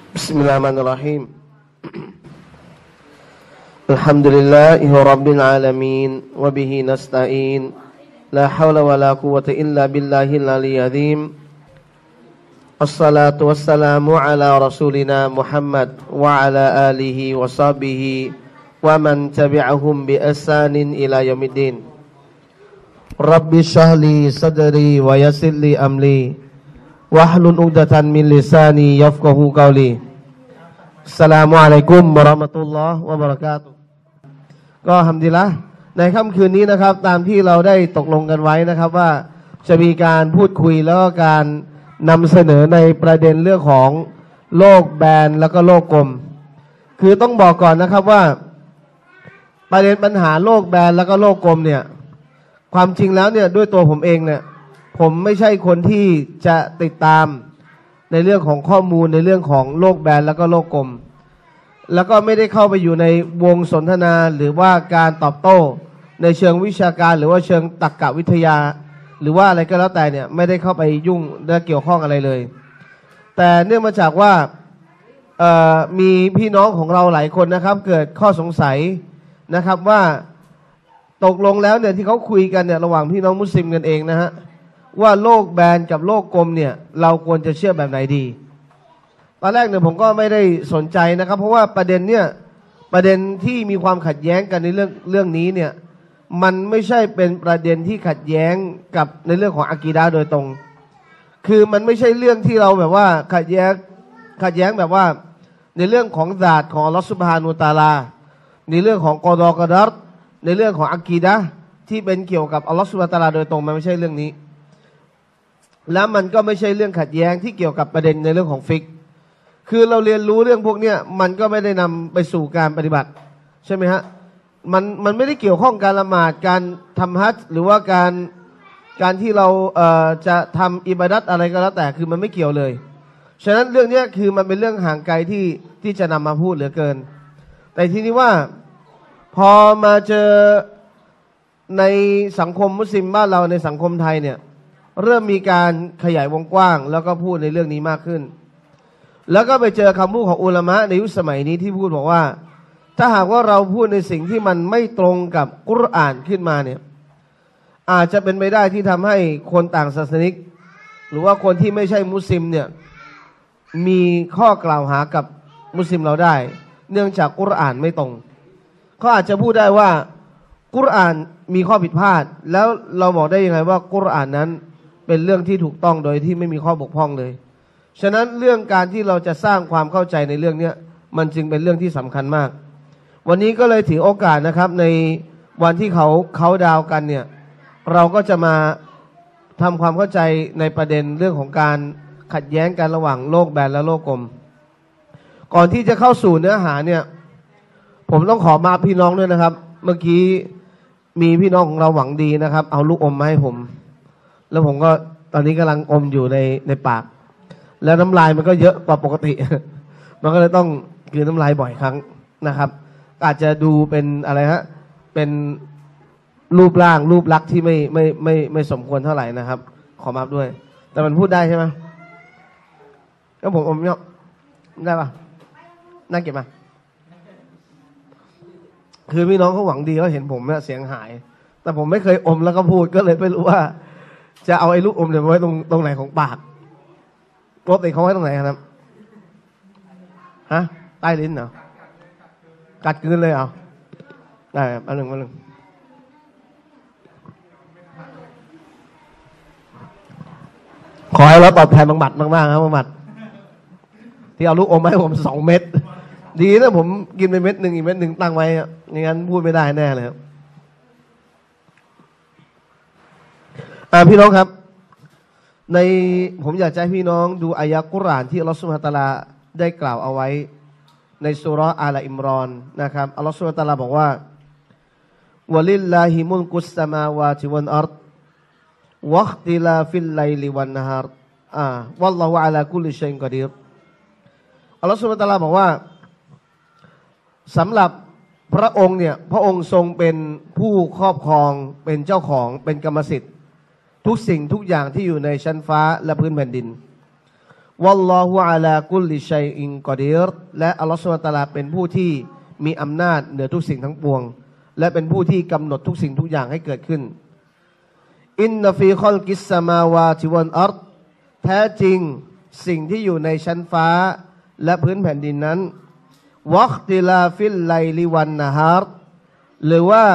Bismillahirrahmanirrahim. Alhamdulillahi rabbil alamin wa bihi nasta'in. La haula wa la quwwata illa billahil aliyyil azim. Assalatu wassalamu ala rasulina Muhammad wa ala alihi wa sahbihi wa man tabi'ahum bi ihsanin ila yaumiddin. Rabbi shrah li sadri wa yassir li amri wahlul 'uqdatan min lisani yafqahu qawli. Assalamualaikum warahmatullahi wabarakatuh.ก็ฮัมดุลิลละห์ในค่ำคืนนี้นะครับตามที่เราได้ตกลงกันไว้นะครับว่าจะมีการพูดคุยแล้วก็การนำเสนอในประเด็นเรื่องของโลกแบนแล้วก็โลกกลมคือต้องบอกก่อนนะครับว่าประเด็นปัญหาโลกแบนแล้วก็โลกกลมเนี่ยความจริงแล้วเนี่ยด้วยตัวผมเองเนี่ยผมไม่ใช่คนที่จะติดตามในเรื่องของข้อมูลในเรื่องของโลกแบนแล้วก็โลกกลมแล้วก็ไม่ได้เข้าไปอยู่ในวงสนทนาหรือว่าการตอบโต้ในเชิงวิชาการหรือว่าเชิงตรรกวิทยาหรือว่าอะไรก็แล้วแต่เนี่ยไม่ได้เข้าไปยุ่งและเกี่ยวข้องอะไรเลยแต่เนื่องมาจากว่ามีพี่น้องของเราหลายคนนะครับเกิดข้อสงสัยนะครับว่าตกลงแล้วเนี่ยที่เขาคุยกันเนี่ยระหว่างพี่น้องมุสลิมกันเองนะฮะว่าโลกแบนกับโลกกลมเนี่ยเราควรจะเชื่อแบบไหนดีตอนแรกเนี่ยผมก็ไม่ได้สนใจนะครับเพราะว่าประเด็นเนี่ยประเด็นที่มีความขัดแย้งกันในเรื่องนี้เนี่ยมันไม่ใช่เป็นประเด็นที่ขัดแย้งกับในเรื่องของอะกีดะห์โดยตรงคือมันไม่ใช่เรื่องที่เราแบบว่าขัดแย้งแบบว่าในเรื่องของญาติของอัลเลาะห์ซุบฮานะฮูวะตะอาลาในเรื่องของกอฎอกอดัรในเรื่องของอะกีดะห์ที่เป็นเกี่ยวกับอัลเลาะห์ซุบฮานะฮูวะตะอาลาโดยตรงมันไม่ใช่เรื่องนี้แล้วมันก็ไม่ใช่เรื่องขัดแย้งที่เกี่ยวกับประเด็นในเรื่องของฟิกคือเราเรียนรู้เรื่องพวกเนี้ยมันก็ไม่ได้นำไปสู่การปฏิบัติใช่ไหมฮะมันไม่ได้เกี่ยวข้องการละหมาดการทำฮัจญ์หรือว่าการที่เราจะทำอิบาดัตอะไรก็แล้วแต่คือมันไม่เกี่ยวเลยฉะนั้นเรื่องนี้คือมันเป็นเรื่องห่างไกลที่จะนำมาพูดเหลือเกินแต่ทีนี้ว่าพอมาเจอในสังคมมุสลิมบ้านเราในสังคมไทยเนี่ยเริ่มมีการขยายวงกว้างแล้วก็พูดในเรื่องนี้มากขึ้นแล้วก็ไปเจอคำพูดของอุลามะในยุคสมัยนี้ที่พูดบอกว่าถ้าหากว่าเราพูดในสิ่งที่มันไม่ตรงกับกุรอานขึ้นมาเนี่ยอาจจะเป็นไปได้ที่ทำให้คนต่างศาสนิกหรือว่าคนที่ไม่ใช่มุสลิมเนี่ยมีข้อกล่าวหากับมุสลิมเราได้เนื่องจากกุรอานไม่ตรงเขาอาจจะพูดได้ว่ากุรอานมีข้อผิดพลาดแล้วเราบอกได้ยังไงว่ากุรอานนั้นเป็นเรื่องที่ถูกต้องโดยที่ไม่มีข้อบกพร่องเลยฉะนั้นเรื่องการที่เราจะสร้างความเข้าใจในเรื่องนี้มันจึงเป็นเรื่องที่สำคัญมากวันนี้ก็เลยถือโอกาสนะครับในวันที่เขาดาวกันเนี่ยเราก็จะมาทำความเข้าใจในประเด็นเรื่องของการขัดแย้งกันระหว่างโลกแบนและโลกกลมก่อนที่จะเข้าสู่เนื้อหาเนี่ยผมต้องขอมาพี่น้องด้วยนะครับเมื่อกี้มีพี่น้องของเราหวังดีนะครับเอาลูกอมมาให้ผมแล้วผมก็ตอนนี้กำลังอมอยู่ในปากแล้วน้ำลายมันก็เยอะกว่าปกติมันก็เลยต้องกลืนน้ำลายบ่อยครั้งนะครับอาจจะดูเป็นอะไรฮะเป็นรูปร่างรูปลักษณ์ที่ไม่สมควรเท่าไหร่นะครับขอมาด้วยแต่มันพูดได้ใช่ไหมก็ผมอมเนี่ยได้ปะน่าเก็บมาคือพี่น้องเขาหวังดีเขาเห็นผมเนี่ยเสียงหายแต่ผมไม่เคยอมแล้วก็พูดก็เลยไม่รู้ว่าจะเอาไอ้ลูกอมเนี่ยไว้ตรงไหนของปากปกติเขาไว้ตรงไหนครับฮะใต้ลิ้นเหรอกัดกลืนเลยเหรอได้อันหนึ่งขอให้เราตอบแทนบางหมัดมากๆครับบางหมัดที่เอาลูกอมมาให้ผม2 เม็ดดีนะผมกินไปเม็ดหนึ่งอีกเม็ดหนึ่งตั้งไว้อย่างนั้นพูดไม่ได้แน่เลยครับพี่น้องครับในผมอยากจะให้พี่น้องดูอายะกุรอานที่อัลเลาะห์ซุบฮานะฮูวะตะอาลาได้กล่าวเอาไว้ในซูเราะห์อาลอิมรอนนะครับอัลเลาะห์ซุบฮานะฮูวะตะอาลาบอกว่าวะลิลลาฮิมุลกุสสมาวาติวัลอัรฎวัคติลาฟิลไลลิวันนะฮารวัลลอฮุอะลากุลิชัยอินกอดีรอัลเลาะห์ซุบฮานะฮูวะตะอาลาบอกว่าสำหรับพระองค์เนี่ยพระองค์ทรงเป็นผู้ครอบครองเป็นเจ้าของเป็นกรรมสิทธิ์ทุกสิ่งทุกอย่างที่อยู่ในชั้นฟ้าและพื้นแผ่นดินวัลลอฮุอะลากุลลิชัยอินกอดีรและอัลลอฮฺซุบฮานะฮูวะตะอาลาเป็นผู้ที่มีอำนาจเหนือทุกสิ่งทั้งปวงและเป็นผู้ที่กำหนดทุกสิ่งทุกอย่างให้เกิดขึ้นอินนฟีคอลกิสสมาวาติวัลอัรฎแท้จริงสิ่งที่อยู่ในชั้นฟ้าและพื้นแผ่นดินนั้นวัคติลาฟิลไลลิวันนะฮาร์หรือว่า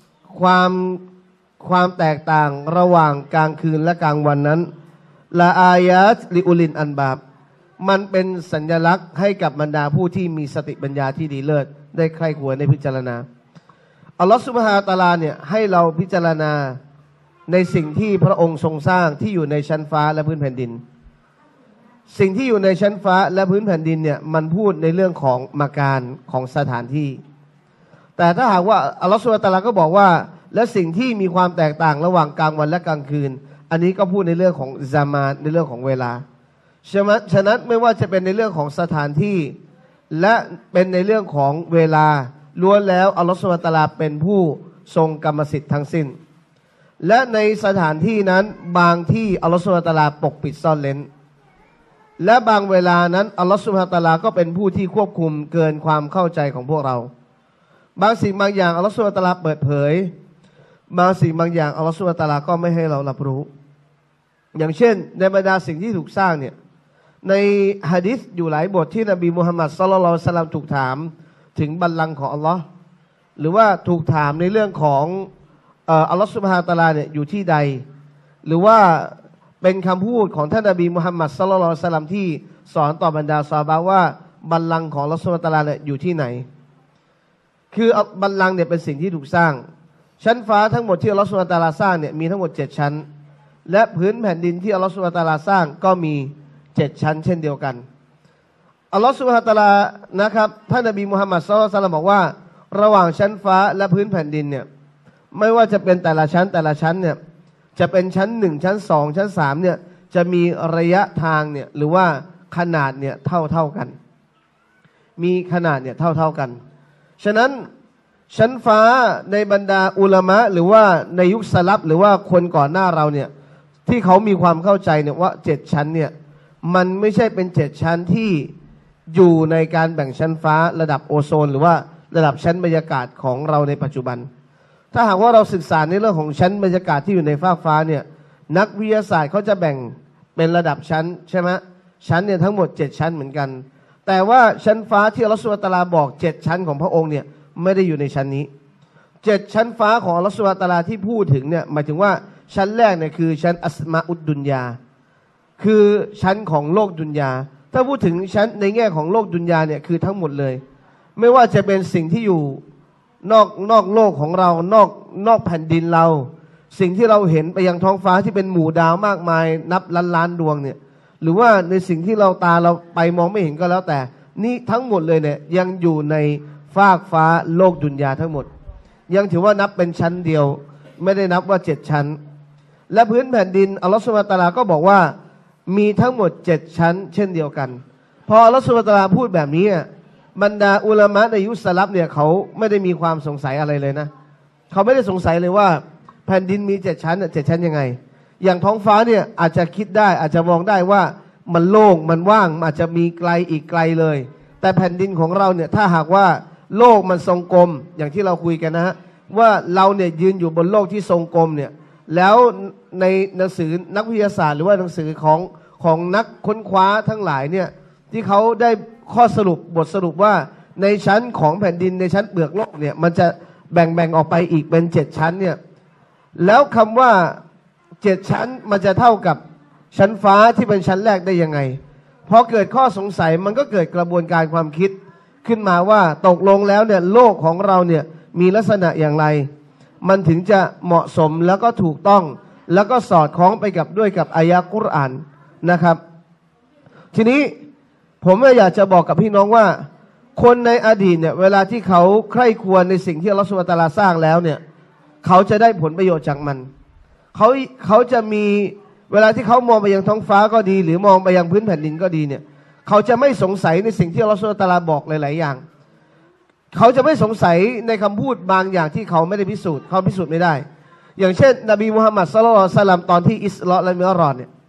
ความแตกต่างระหว่างกลางคืนและกลางวันนั้นละอายาตลิอุลินอันบาบมันเป็นสัญลักษณ์ให้กับบรรดาผู้ที่มีสติปัญญาที่ดีเลิศได้ใคร่ครวญได้พิจารณาอัลลอฮฺซุบฮานะฮูวะตะอาลาเนี่ยให้เราพิจารณาในสิ่งที่พระองค์ทรงสร้างที่อยู่ในชั้นฟ้าและพื้นแผ่นดินสิ่งที่อยู่ในชั้นฟ้าและพื้นแผ่นดินเนี่ยมันพูดในเรื่องของมาการของสถานที่แต่ถ้าหากว่าอัลลอฮฺซุบฮานะฮูวะตะอาลาก็บอกว่าและสิ่งที่มีความแตกต่างระหว่างกลางวันและกลางคืนอันนี้ก็พูดในเรื่องของซามานในเรื่องของเวลาฉะนั้นไม่ว่าจะเป็นในเรื่องของสถานที่และเป็นในเรื่องของเวลาล้วนแล้วอัลลอฮฺซุบฮานะฮูวะตะอาลาเป็นผู้ทรงกรรมสิทธิ์ทั้งสิ้นและในสถานที่นั้นบางที่อัลลอฮฺซุบฮานะฮูวะตะอาลาปกปิดซ่อนเร้นและบางเวลานั้นอัลลอฮฺซุบฮานะฮูวะตะอาลาก็เป็นผู้ที่ควบคุมเกินความเข้าใจของพวกเราบางสิ่งบางอย่างอัลลอฮฺซุบฮานะฮูวะตะอาลาเปิดเผยบางสิ่งบางอย่างอัลลอฮฺซุบฮานะฮูวะตะอาลาก็ไม่ให้เรารับรู้อย่างเช่นในบรรดาสิ่งที่ถูกสร้างเนี่ยในหะดีษอยู่หลายบทที่นบีมุฮัมมัดศ็อลลัลลอฮุอะลัยฮิวะซัลลัมถูกถามถึงบัลลังก์ของอัลลอฮ์หรือว่าถูกถามในเรื่องของอัลลอฮ์ซุบฮานะฮูวะตะอาลาเนี่ยอยู่ที่ใดหรือว่าเป็นคำพูดของท่านนบีมุฮัมมัดศ็อลลัลลอฮุอะลัยฮิวะซัลลัมที่สอนต่อบรรดาซอฮาบะห์ว่าบัลลังก์ของอัลลอฮ์ซุบฮานะฮูวะตะอาลาเนี่ยอยู่ที่ไหนคือบัลลังก์เนี่ยเป็นสิ่งที่ถูกสร้างชั้นฟ้าทั้งหมดที่อัลลอฮฺซุบฮานะฮูวะตะอาลาสร้างเนี่ยมีทั้งหมด7ชั้นและพื้นแผ่นดินที่อัลลอฮฺซุบฮานะฮูวะตะอาลาสร้างก็มี7ชั้นเช่นเดียวกันอัลลอฮฺซุบฮานะฮูวะตะอาลานะครับท่านนบีมุฮัมมัดศ็อลลัลลอฮุอะลัยฮิวะซัลลัมบอกว่าระหว่างชั้นฟ้าและพื้นแผ่นดินเนี่ยไม่ว่าจะเป็นแต่ละชั้นเนี่ยจะเป็นชั้น1ชั้น2ชั้น3เนี่ยจะมีระยะทางเนี่ยหรือว่าขนาดเนี่ยเท่ากันมีขนาดเนี่ยเท่ากันฉะนั้นชั้นฟ้าในบรรดาอุลามะหรือว่าในยุคสลับหรือว่าคนก่อนหน้าเราเนี่ยที่เขามีความเข้าใจเนี่ยว่า7ชั้นเนี่ยมันไม่ใช่เป็น7ชั้นที่อยู่ในการแบ่งชั้นฟ้าระดับโอโซนหรือว่าระดับชั้นบรรยากาศของเราในปัจจุบันถ้าหากว่าเราศึกษาในเรื่องของชั้นบรรยากาศที่อยู่ในฟากฟ้าเนี่ยนักวิทยาศาสตร์เขาจะแบ่งเป็นระดับชั้นใช่ไหมชั้นเนี่ยทั้งหมด7ชั้นเหมือนกันแต่ว่าชั้นฟ้าที่อัลลอฮฺซุบฮานะฮูวะตะอาลาบอก7ชั้นของพระองค์เนี่ยไม่ได้อยู่ในชั้นนี้7ชั้นฟ้าของอัลลอฮฺซุบฮานะฮูวะตะอาลาที่พูดถึงเนี่ยหมายถึงว่าชั้นแรกเนี่ยคือชั้นอัสมาอุดดุนยาคือชั้นของโลกดุนยาถ้าพูดถึงชั้นในแง่ของโลกดุนยาเนี่ยคือทั้งหมดเลยไม่ว่าจะเป็นสิ่งที่อยู่นอกโลกของเรานอกแผ่นดินเราสิ่งที่เราเห็นไปยังท้องฟ้าที่เป็นหมู่ดาวมากมายนับล้านดวงเนี่ยหรือว่าในสิ่งที่เราตาเราไปมองไม่เห็นก็แล้วแต่นี่ทั้งหมดเลยเนี่ยยังอยู่ในฟากฟ้าโลกดุนยาทั้งหมดยังถือว่านับเป็นชั้นเดียวไม่ได้นับว่า7ชั้นและพื้นแผ่นดินอัลลอฮฺซุบฮานะฮูวะตะอาลาก็บอกว่ามีทั้งหมด7ชั้นเช่นเดียวกันพออัลลอฮฺซุบฮานะฮูวะตะอาลาพูดแบบนี้บรรดาอุลามะในยุคสลับเนี่ยเขาไม่ได้มีความสงสัยอะไรเลยนะเขาไม่ได้สงสัยเลยว่าแผ่นดินมี7ชั้น7ชั้นยังไงอย่างท้องฟ้าเนี่ยอาจจะคิดได้อาจจะมองได้ว่ามันโล่งมันว่างอาจจะมีไกลอีกไกลเลยแต่แผ่นดินของเราเนี่ยถ้าหากว่าโลกมันทรงกลมอย่างที่เราคุยกันนะฮะว่าเราเนี่ยยืนอยู่บนโลกที่ทรงกลมเนี่ยแล้วในหนังสือนักวิทยาศาสตร์หรือว่าหนังสือของนักค้นคว้าทั้งหลายเนี่ยที่เขาได้ข้อสรุปบทสรุปว่าในชั้นของแผ่นดินในชั้นเปลือกโลกเนี่ยมันจะแบ่งออกไปอีกเป็น7ชั้นเนี่ยแล้วคำว่า7ชั้นมันจะเท่ากับชั้นฟ้าที่เป็นชั้นแรกได้ยังไงพอเกิดข้อสงสัยมันก็เกิดกระบวนการความคิดขึ้นมาว่าตกลงแล้วเนี่ยโลกของเราเนี่ยมีลักษณะอย่างไรมันถึงจะเหมาะสมแล้วก็ถูกต้องแล้วก็สอดคล้องไปด้วยกับอายะห์กุรอานนะครับทีนี้ผมอยากจะบอกกับพี่น้องว่าคนในอดีตเนี่ยเวลาที่เขาใคร่ครวญในสิ่งที่อัลเลาะห์ซุบฮานะฮูวะตะอาลาสร้างแล้วเนี่ยเขาจะได้ผลประโยชน์จากมันเขาจะมีเวลาที่เขามองไปยังท้องฟ้าก็ดีหรือมองไปยังพื้นแผ่นดินก็ดีเนี่ยเขาจะไม่สงสัยในสิ่งที่อัลเลาะห์ซุบฮานะฮูวะตะอาลาบอกหลายๆอย่างเขาจะไม่สงสัยในคำพูดบางอย่างที่เขาไม่ได้พิสูจน์เขาพิสูจน์ไม่ได้อย่างเช่นนบีมุฮัมมัดศ็อลลัลลอฮุอะลัยฮิวะซัลลัมตอนที่อิสรอและมิอราจเนี่ย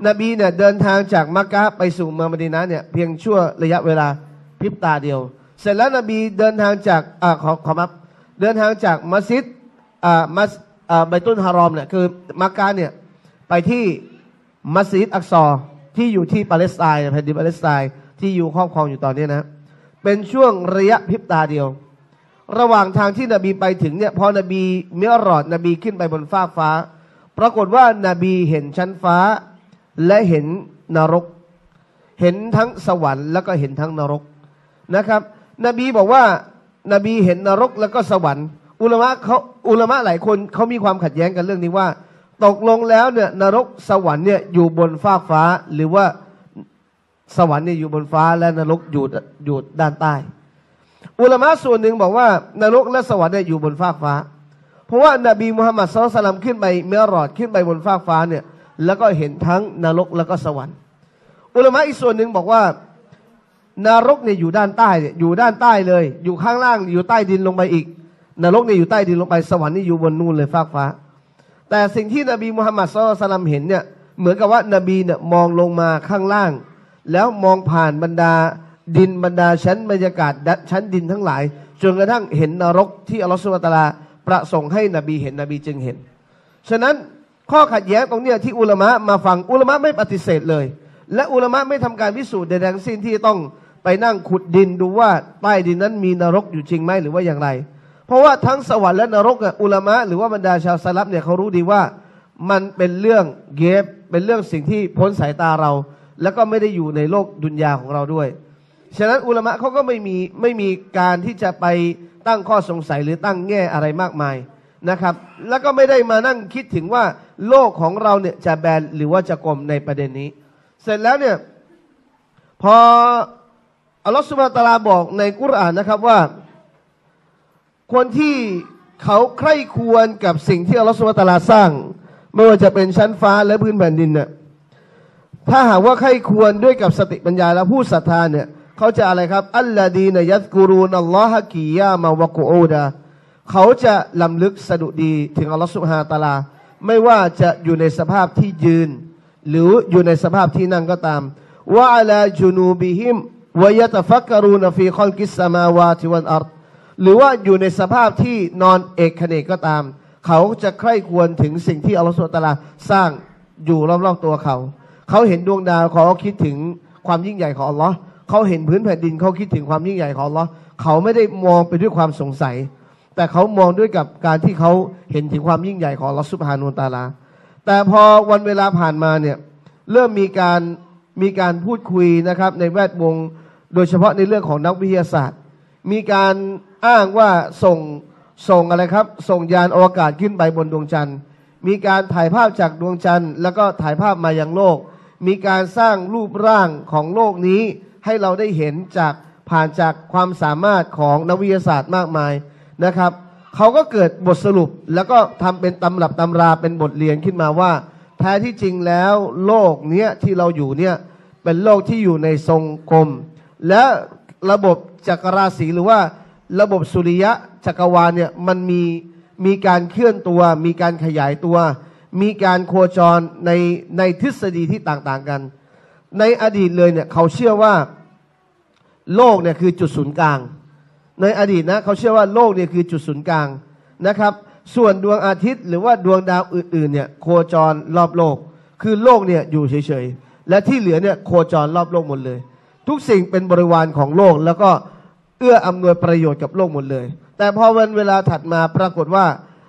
นบีเนี่ยเดินทางจากมักกะห์ไปสู่เมืองมะดีนะห์เนี่ยเพียงชั่วระยะเวลาพริบตาเดียวเสร็จแล้วนบีเดินทางจากเดินทางจากมัสยิดบัยตุลฮารอมเนี่ยคือมักกะห์เนี่ยไปที่มัสยิดอักซอที่อยู่ที่ปาเลสไตน์แผ่นดินปาเลสไตน์ที่อยู่ครอบครองอยู่ตอนนี้นะเป็นช่วงระยะพริบตาเดียวระหว่างทางที่นบีไปถึงเนี่ยพอนบีมิอ์เราจนบีขึ้นไปบนฟากฟ้าปรากฏว่านบีเห็นชั้นฟ้าและเห็นนรกเห็นทั้งสวรรค์แล้วก็เห็นทั้งนรกนะครับนบีบอกว่านบีเห็นนรกแล้วก็สวรรค์อุลามะหลายคนเขามีความขัดแย้งกันเรื่องนี้ว่าตกลงแล้วเนี่ยนรกสวรรค์เนี่ยอยู่บนฟากฟ้าหรือว่าสวรรค์เนี่ยอยู่บนฟ้าและนรกอยู่ด้านใต้อุลามะส่วนหนึ่งบอกว่านรกและสวรรค์เนี่ยอยู่บนฟากฟ้าเพราะว่านบีมุฮัมมัดศ็อลลัลลอฮุอะลัยฮิวะซัลลัมขึ้นไปมิอ์เราจขึ้นไปบนฟากฟ้าเนี่ยแล้วก็เห็นทั้งนรกแล้วก็สวรรค์อุลามะอีกส่วนหนึ่งบอกว่านรกเนี่ยอยู่ด้านใต้เนี่ยอยู่ด้านใต้เลยอยู่ข้างล่างอยู่ใต้ดินลงไปอีกนรกเนี่ยอยู่ใต้ดินลงไปสวรรค์นี่อยู่บนนู่นเลยฟากฟ้าแต่สิ่งที่นบีมุฮัมมัดศ็อลลัลลอฮุอะลัยฮิวะซัลลัมเห็นเนี่ยเหมือนกับว่านบีเนี่ยมองลงมาข้างล่างแล้วมองผ่านบรรดาดินบรรดาชั้นบรรยากาศชั้นดินทั้งหลายจนกระทั่งเห็นนรกที่อัลลอฮฺซุบฮานะฮูวะตะอาลาประสงค์ให้นบีเห็นนบีจึงเห็นฉะนั้นข้อขัดแย้งตรงเนี้ยที่อุลามะมาฟังอุลามะไม่ปฏิเสธเลยและอุลามะไม่ทำการพิสูจน์ใดๆทั้งสิ้นที่ต้องไปนั่งขุดดินดูว่าใต้ดินนั้นมีนรกอยู่จริงไหมหรือว่าอย่างไรเพราะว่าทั้งสวรรค์และนรกอุลามะหรือว่าบรรดาชาวสลัฟเนี่ยเขารู้ดีว่ามันเป็นเรื่องเกฟเป็นเรื่องสิ่งที่พ้นสายตาเราแล้วก็ไม่ได้อยู่ในโลกดุนยาของเราด้วยฉะนั้นอุลามะเขาก็ไม่มีการที่จะไปตั้งข้อสงสัยหรือตั้งแง่อะไรมากมายนะครับแล้วก็ไม่ได้มานั่งคิดถึงว่าโลกของเราเนี่ยจะแบนหรือว่าจะกลมในประเด็นนี้เสร็จแล้วเนี่ยพออัลลอฮฺซุบฮานะฮูวะตะอาลาบอกในกุรอานนะครับว่าคนที่เขาใคร่ควรกับสิ่งที่อัลลอฮฺซุบฮานะฮูวะตะอาลาสร้างไม่ว่าจะเป็นชั้นฟ้าและพื้นแผ่นดินเนี่ยถ้าหากว่าใคร่ควรด้วยกับสติปัญญาและผู้ศรัทธาเนี่ยเขาจะอะไรครับอัลลอดีนยัซกุรูนัลลอฮะกิยามะวะกุอูดะเขาจะลำลึกสดุดีถึงอัลลอฮฺซุบฮานะฮูวะตะอาลาไม่ว่าจะอยู่ในสภาพที่ยืนหรืออยู่ในสภาพที่นั่งก็ตามวะอะลาจุนูบิฮิมวะยะตะฟักกะรูนฟีคอลกิสสมาวาติวัลอัรฎหรือว่าอยู่ในสภาพที่นอนเอกเขนกก็ตามเขาจะใคร่ควรถึงสิ่งที่อัลลอฮฺซุบฮานะฮูวะตะอาลาสร้างอยู่รอบๆตัวเขาเห็นดวงดาวเขาคิดถึงความยิ่งใหญ่ของอัลลอฮ์เขาเห็นพื้นแผ่นดินเขาคิดถึงความยิ่งใหญ่ของอัลลอฮ์เขาไม่ได้มองไปด้วยความสงสัยแต่เขามองด้วยกับการที่เขาเห็นถึงความยิ่งใหญ่ของอัลลอฮ์ซุบฮานะฮูวะตะอาลาแต่พอวันเวลาผ่านมาเนี่ยเริ่มมีการพูดคุยนะครับในแวดวงโดยเฉพาะในเรื่องของนักวิทยาศาสตร์มีการอ้างว่าส่งอะไรครับส่งยานอวกาศขึ้นไปบนดวงจันทร์มีการถ่ายภาพจากดวงจันทร์แล้วก็ถ่ายภาพมายังโลกมีการสร้างรูปร่างของโลกนี้ให้เราได้เห็นจากผ่านจากความสามารถของนักวิทยาศาสตร์มากมายนะครับเขาก็เกิดบทสรุปแล้วก็ทำเป็นตำรับตำราเป็นบทเรียนขึ้นมาว่าแท้ที่จริงแล้วโลกเนี้ยที่เราอยู่เนี่ยเป็นโลกที่อยู่ในทรงกลมและระบบจักรราศีหรือว่าระบบสุริยะจักรวาลเนี่ยมันมีการเคลื่อนตัวมีการขยายตัวมีการโคจรในทฤษฎีที่ต่างๆกันในอดีตเลยเนี่ยเขาเชื่อว่าโลกเนี่ยคือจุดศูนย์กลางในอดีตนะเขาเชื่อว่าโลกเนี่ยคือจุดศูนย์กลางนะครับส่วนดวงอาทิตย์หรือว่าดวงดาวอื่นๆเนี่ยโคจรรอบโลกคือโลกเนี่ยอยู่เฉยๆและที่เหลือเนี่ยโคจรรอบโลกหมดเลยทุกสิ่งเป็นบริวารของโลกแล้วก็เอื้ออำนวยประโยชน์กับโลกหมดเลยแต่พอวันเวลาถัดมาปรากฏว่า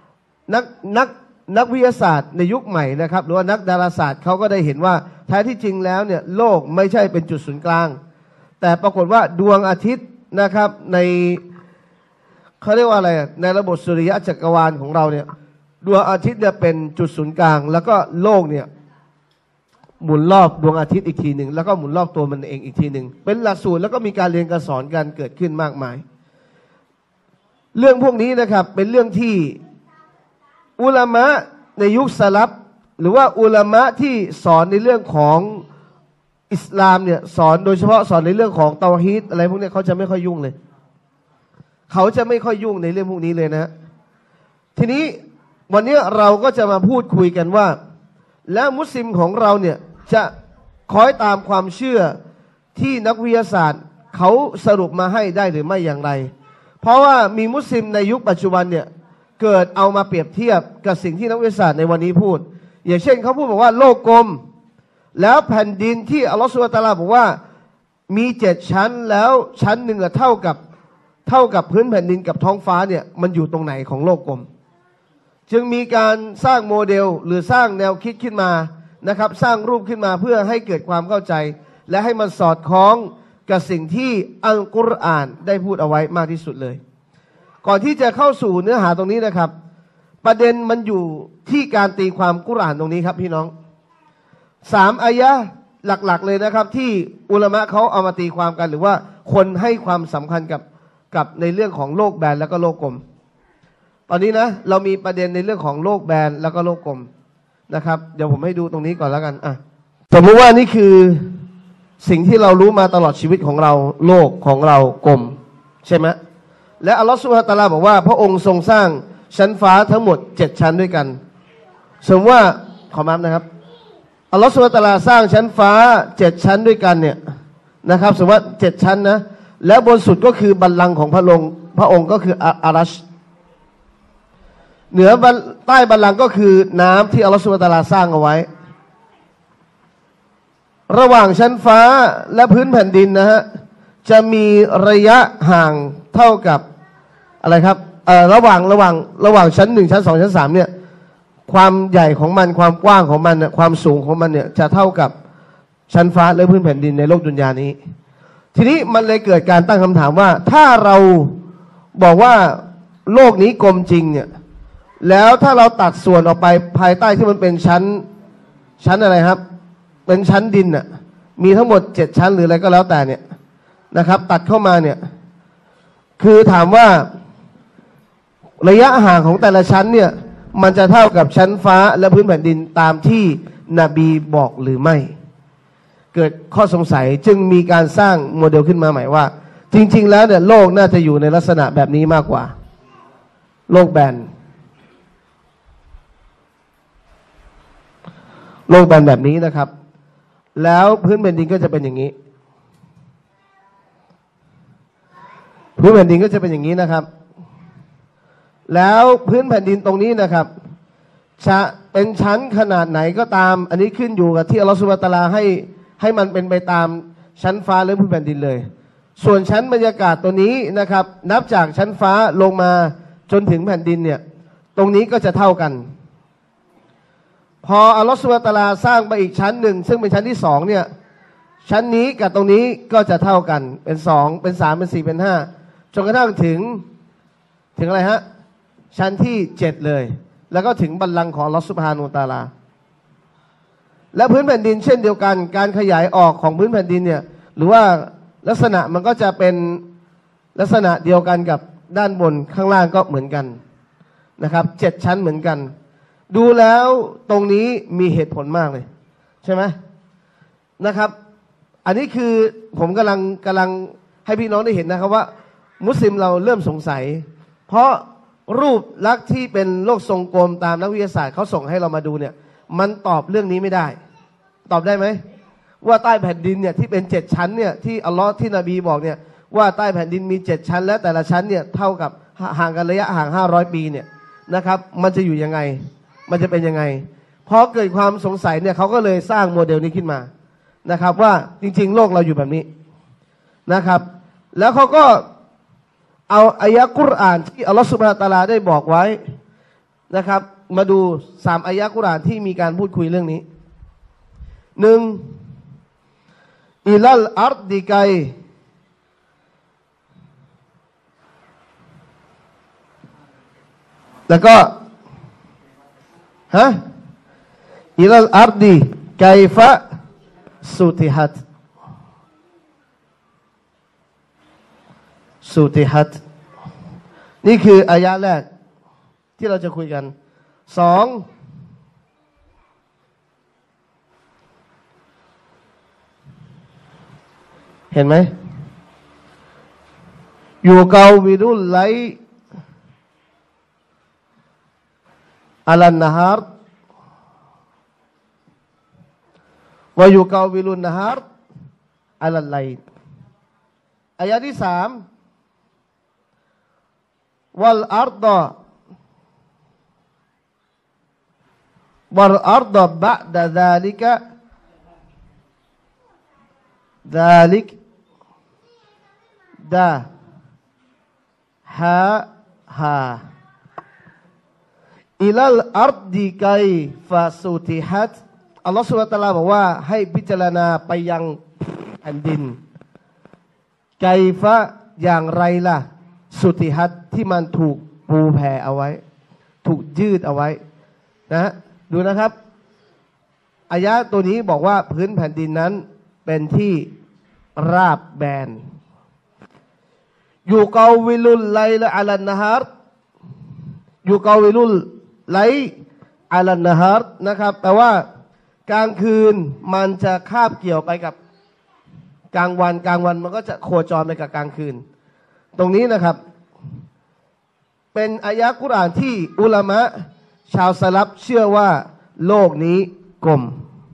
นักวิทยาศาสตร์ในยุคใหม่นะครับหรือว่านักดาราศาสตร์เขาก็ได้เห็นว่าแท้ที่จริงแล้วเนี่ยโลกไม่ใช่เป็นจุดศูนย์กลางแต่ปรากฏว่าดวงอาทิตย์นะครับในเขาเรียกว่าอะไรในระบบสุริยะจักรวาลของเราเนี่ยดวงอาทิตย์เนี่ยเป็นจุดศูนย์กลางแล้วก็โลกเนี่ยหมุนรอบดวงอาทิตย์อีกทีหนึ่งแล้วก็หมุนรอบตัวมันเองอีกทีหนึ่งเป็นหลักสูตรแล้วก็มีการเรียนการสอนกันเกิดขึ้นมากมายเรื่องพวกนี้นะครับเป็นเรื่องที่อุลามะในยุคสลับหรือว่าอุลามะที่สอนในเรื่องของอิสลามเนี่ยสอนโดยเฉพาะสอนในเรื่องของเตาฮีดอะไรพวกนี้เขาจะไม่ค่อยยุ่งเลยเขาจะไม่ค่อยยุ่งในเรื่องพวกนี้เลยนะทีนี้วันนี้เราก็จะมาพูดคุยกันว่าแล้วมุสลิมของเราเนี่ยจะคอยตามความเชื่อที่นักวิทยาศาสตร์เขาสรุปมาให้ได้หรือไม่อย่างไรเพราะว่ามีมุสลิมในยุคปัจจุบันเนี่ยเกิดเอามาเปรียบเทียบกับสิ่งที่นักวิทยาศาสตร์ในวันนี้พูดอย่างเช่นเขาพูดบอกว่าโลกกลมแล้วแผ่นดินที่อัลลอฮฺซุบฮานะฮูวะตะอาลาบอกว่ามี7 ชั้นแล้วชั้นหนึ่งเท่ากับพื้นแผ่นดินกับท้องฟ้าเนี่ยมันอยู่ตรงไหนของโลกกลมจึงมีการสร้างโมเดลหรือสร้างแนวคิดขึ้นมานะครับสร้างรูปขึ้นมาเพื่อให้เกิดความเข้าใจและให้มันสอดคล้องกับสิ่งที่อัลกุรอานได้พูดเอาไว้มากที่สุดเลยก่อนที่จะเข้าสู่เนื้อหาตรงนี้นะครับประเด็นมันอยู่ที่การตีความกุรอานตรงนี้ครับพี่น้อง3 อายะห์หลักๆเลยนะครับที่อุลามะเขาเอามาตีความกันหรือว่าคนให้ความสำคัญกับในเรื่องของโลกแบนแล้วก็โลกกลมตอนนี้นะเรามีประเด็นในเรื่องของโลกแบนแล้วก็โลกกลมนะครับเดี๋ยวผมให้ดูตรงนี้ก่อนแล้วกันสมมติว่านี่คือสิ่งที่เรารู้มาตลอดชีวิตของเราโลกของเรากลมใช่ไหมและอัลลอฮฺซุบฮานะฮูวะตะอาลาบอกว่าพระองค์ทรงสร้างชั้นฟ้าทั้งหมด7 ชั้นด้วยกันสมมติว่าขอมานะครับอัลลอฮฺซุบฮานะฮูวะตะอาลาสร้างชั้นฟ้า7 ชั้นด้วยกันเนี่ยนะครับสมมติว่า7 ชั้นนะแล้วบนสุดก็คือบัลลังก์ของพระองค์ก็คืออารัชเหนือใต้บัลลังก์ก็คือน้ำที่อัลลอฮฺซุบฮานะฮูวะตะอาลาสร้างเอาไว้ระหว่างชั้นฟ้าและพื้นแผ่นดินนะฮะจะมีระยะห่างเท่ากับอะไรครับระหว่างชั้น1ชั้น2ชั้น3เนี่ยความใหญ่ของมันความกว้างของมันความสูงของมันเนี่ยจะเท่ากับชั้นฟ้าและพื้นแผ่นดินในโลกดุนยานี้ทีนี้มันเลยเกิดการตั้งคำถามว่าถ้าเราบอกว่าโลกนี้กลมจริงเนี่ยแล้วถ้าเราตัดส่วนออกไปภายใต้ที่มันเป็นชั้นอะไรครับเป็นชั้นดินน่ะมีทั้งหมด7 ชั้นหรืออะไรก็แล้วแต่เนี่ยนะครับตัดเข้ามาเนี่ยคือถามว่าระยะห่างของแต่ละชั้นเนี่ยมันจะเท่ากับชั้นฟ้าและพื้นแผ่นดินตามที่นบีบอกหรือไม่เกิดข้อสงสัยจึงมีการสร้างโมเดลขึ้นมาใหม่ว่าจริงๆแล้วเนี่ยโลกน่าจะอยู่ในลักษณะแบบนี้มากกว่าโลกแบนแบบนี้นะครับแล้วพื้นแผ่นดินก็จะเป็นอย่างนี้พื้นแผ่นดินก็จะเป็นอย่างนี้นะครับแล้วพื้นแผ่นดินตรงนี้นะครับจะเป็นชั้นขนาดไหนก็ตามอันนี้ขึ้นอยู่กับที่อัลลอฮฺซุบฮานะฮูวะตะอาลาให้มันเป็นไปตามชั้นฟ้าหรือพื้นแผ่นดินเลยส่วนชั้นบรรยากาศตัวนี้นะครับนับจากชั้นฟ้าลงมาจนถึงแผ่นดินเนี่ยตรงนี้ก็จะเท่ากันพออัลลอฮฺซุบฮานะฮูวะตะอาลาสร้างไปอีกชั้นหนึ่งซึ่งเป็นชั้นที่2เนี่ยชั้นนี้กับตรงนี้ก็จะเท่ากันเป็น2เป็น3เป็น4เป็น5จนกระทั่งถึงอะไรฮะชั้นที่7เลยแล้วก็ถึงบัลลังก์ของอัลลอฮฺซุบฮานะฮูวะตะอาลาและพื้นแผ่นดินเช่นเดียวกันการขยายออกของพื้นแผ่นดินเนี่ยหรือว่าลักษณะมันก็จะเป็นลักษณะเดียวกันกับด้านบนข้างล่างก็เหมือนกันนะครับ7 ชั้นเหมือนกันดูแล้วตรงนี้มีเหตุผลมากเลยใช่ไหมนะครับอันนี้คือผมกำลังให้พี่น้องได้เห็นนะครับว่ามุสลิมเราเริ่มสงสัยเพราะรูปลักษณ์ที่เป็นโลกทรงกลมตามนักวิทยาศาสตร์เขาส่งให้เรามาดูเนี่ยมันตอบเรื่องนี้ไม่ได้ตอบได้ไหมว่าใต้แผ่นดินเนี่ยที่เป็น7 ชั้นเนี่ยที่อัลลอฮ์ที่นบีบอกเนี่ยว่าใต้แผ่นดินมี7 ชั้นและแต่ละชั้นเนี่ยเท่ากับห่างกันระยะห่าง500 ปีเนี่ยนะครับมันจะอยู่ยังไงมันจะเป็นยังไงพอเกิดความสงสัยเนี่ยเขาก็เลยสร้างโมเดลนี้ขึ้นมานะครับว่าจริงๆโลกเราอยู่แบบนี้นะครับแล้วเขาก็เอาอายะกุรอานที่อัลลอฮฺซุบฮานะฮูวะตะอาลาได้บอกไว้นะครับมาดู3 อายะกุรอานที่มีการพูดคุยเรื่องนี้1อิลัลอัรดิกัยแล้วก็อิลัลอัรดิไกฟะสุติฮัตนี่คืออายะแรกที่เราจะคุยกัน2เห็นไหมยูกาวิดุลไลอัลันนะฮาร์วายุกาวิลุนนะฮาร์อัลไลอายะที่3วัลอัรฎะบะดะซาลิกะซาลิกดะฮาฮาอิลัลอัรฎิกัยฟะซุติฮัตอัลลอฮฺซุบฮานะฮูวะตะอาลาบอกว่าให้พิจารณาไปยังแผ่นดินไกฟะอย่างไรล่ะสุติฮัตที่มันถูกปูแผ่เอาไว้ถูกยืดเอาไว้นะดูนะครับอายะตัวนี้บอกว่าพื้นแผ่นดินนั้นเป็นที่ราบแบนอยู่เกาวิลุลไลละอัลันนะฮาร์อยู่เกาวิลุลไลอัลันนะฮาร์นะครับแปลว่ากลางคืนมันจะคาบเกี่ยวไปกับกลางวันมันก็จะโคจรไปกับกลางคืนตรงนี้นะครับเป็นอายะกุรอานที่อุลามะชาวสลับเชื่อว่าโลกนี้กลม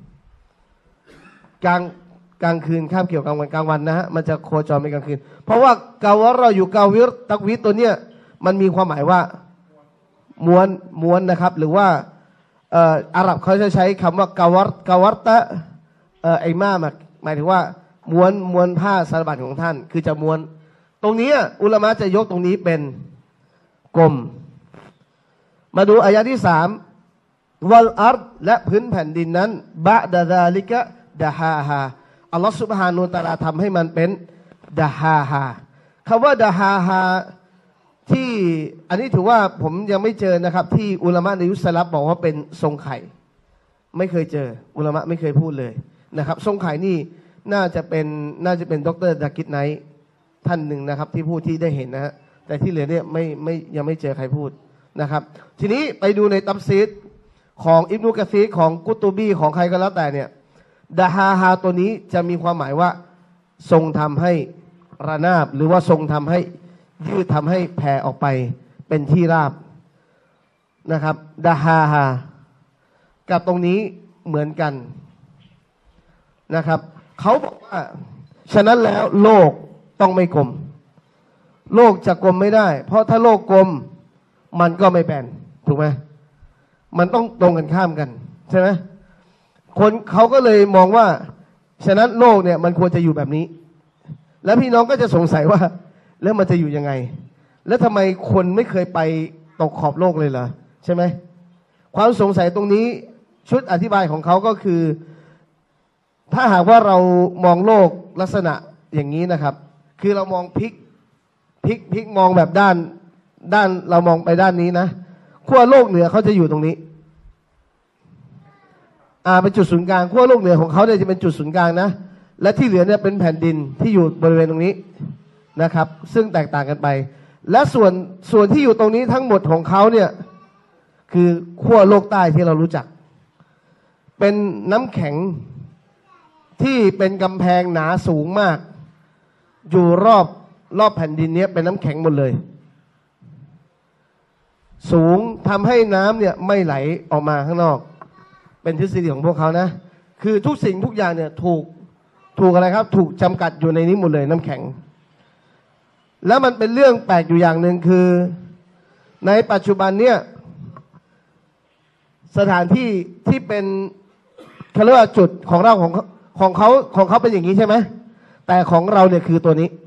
กลางคืนคาบเกี่ยวกลางวันนะฮะมันจะโคจรไปกลางคืนเพราะว่ากาวะเราอยู่กาวิรตักวิตัวเนี้ยมันมีความหมายว่าม้วนนะครับหรือว่าอาหรับเขาจะใช้คำว่ากาวรตะไอมาหมายถึงว่าม้วนผ้าสารบัญของท่านคือจะม้วนตรงนี้อุลามะจะยกตรงนี้เป็นกลมมาดูอายะที่3วัลอัรฎและพื้นแผ่นดินนั้นบะดะซาลิกะดะฮาฮาอัลลอฮฺซุบฮานะฮูวะตะอาลาทำให้มันเป็นดะฮาฮาคำว่าดะฮาฮาที่อันนี้ถือว่าผมยังไม่เจอนะครับที่อุลามะในยุคสลับบอกว่าเป็นทรงไข่ไม่เคยเจออุลามะไม่เคยพูดเลยนะครับทรงไข่นี่น่าจะเป็นดร.ดากิดไนท์ท่านหนึ่งนะครับที่พูดที่ได้เห็นนะฮะแต่ที่เหลือเนี่ยยังไม่เจอใครพูดนะครับทีนี้ไปดูในตัฟซีรของอิบนุกะซีรของกุตูบีของใครก็แล้วแต่เนี่ยดะฮาฮาตัวนี้จะมีความหมายว่าทรงทำให้ระนาบหรือว่าทรงทำให้ยืดทำให้แผ่ออกไปเป็นที่ราบนะครับดะฮาฮากับตรงนี้เหมือนกันนะครับเขาบอกว่าฉะนั้นแล้วโลกต้องไม่กลมโลกจะกลมไม่ได้เพราะถ้าโลกกลมมันก็ไม่แบนถูกไหมมันต้องตรงกันข้ามกันใช่ไหมคนเขาก็เลยมองว่าฉะนั้นโลกเนี่ยมันควรจะอยู่แบบนี้แล้วพี่น้องก็จะสงสัยว่าแล้วมันจะอยู่ยังไงแล้วทำไมคนไม่เคยไปตกขอบโลกเลยเหรอใช่ไหมความสงสัยตรงนี้ชุดอธิบายของเขาก็คือถ้าหากว่าเรามองโลกลักษณะอย่างนี้นะครับคือเรามองพลิกมองแบบด้านเรามองไปด้านนี้นะขั้วโลกเหนือเขาจะอยู่ตรงนี้เป็นจุดศูนย์กลางขั้วโลกเหนือของเขาเนี่ยจะเป็นจุดศูนย์กลางนะและที่เหลือเนี่ยเป็นแผ่นดินที่อยู่บริเวณตรงนี้นะครับซึ่งแตกต่างกันไปและส่วนที่อยู่ตรงนี้ทั้งหมดของเขาเนี่ยคือขั้วโลกใต้ที่เรารู้จักเป็นน้ำแข็งที่เป็นกำแพงหนาสูงมากอยู่รอบแผ่นดินนี้เป็นน้ำแข็งหมดเลยสูงทำให้น้ำเนี่ยไม่ไหลออกมาข้างนอกเป็นทฤษฎีของพวกเขานะคือทุกสิ่งทุกอย่างเนี่ยถูกอะไรครับถูกจำกัดอยู่ในนี้หมดเลยน้ำแข็งแล้วมันเป็นเรื่องแปลกอยู่อย่างหนึ่งคือในปัจจุบันเนี่ยสถานที่ที่เป็นเขาเรียกว่าจุดของเราของเขาเป็นอย่างนี้ใช่ไหมแต่ของเราเนี่ยคือตัวนี้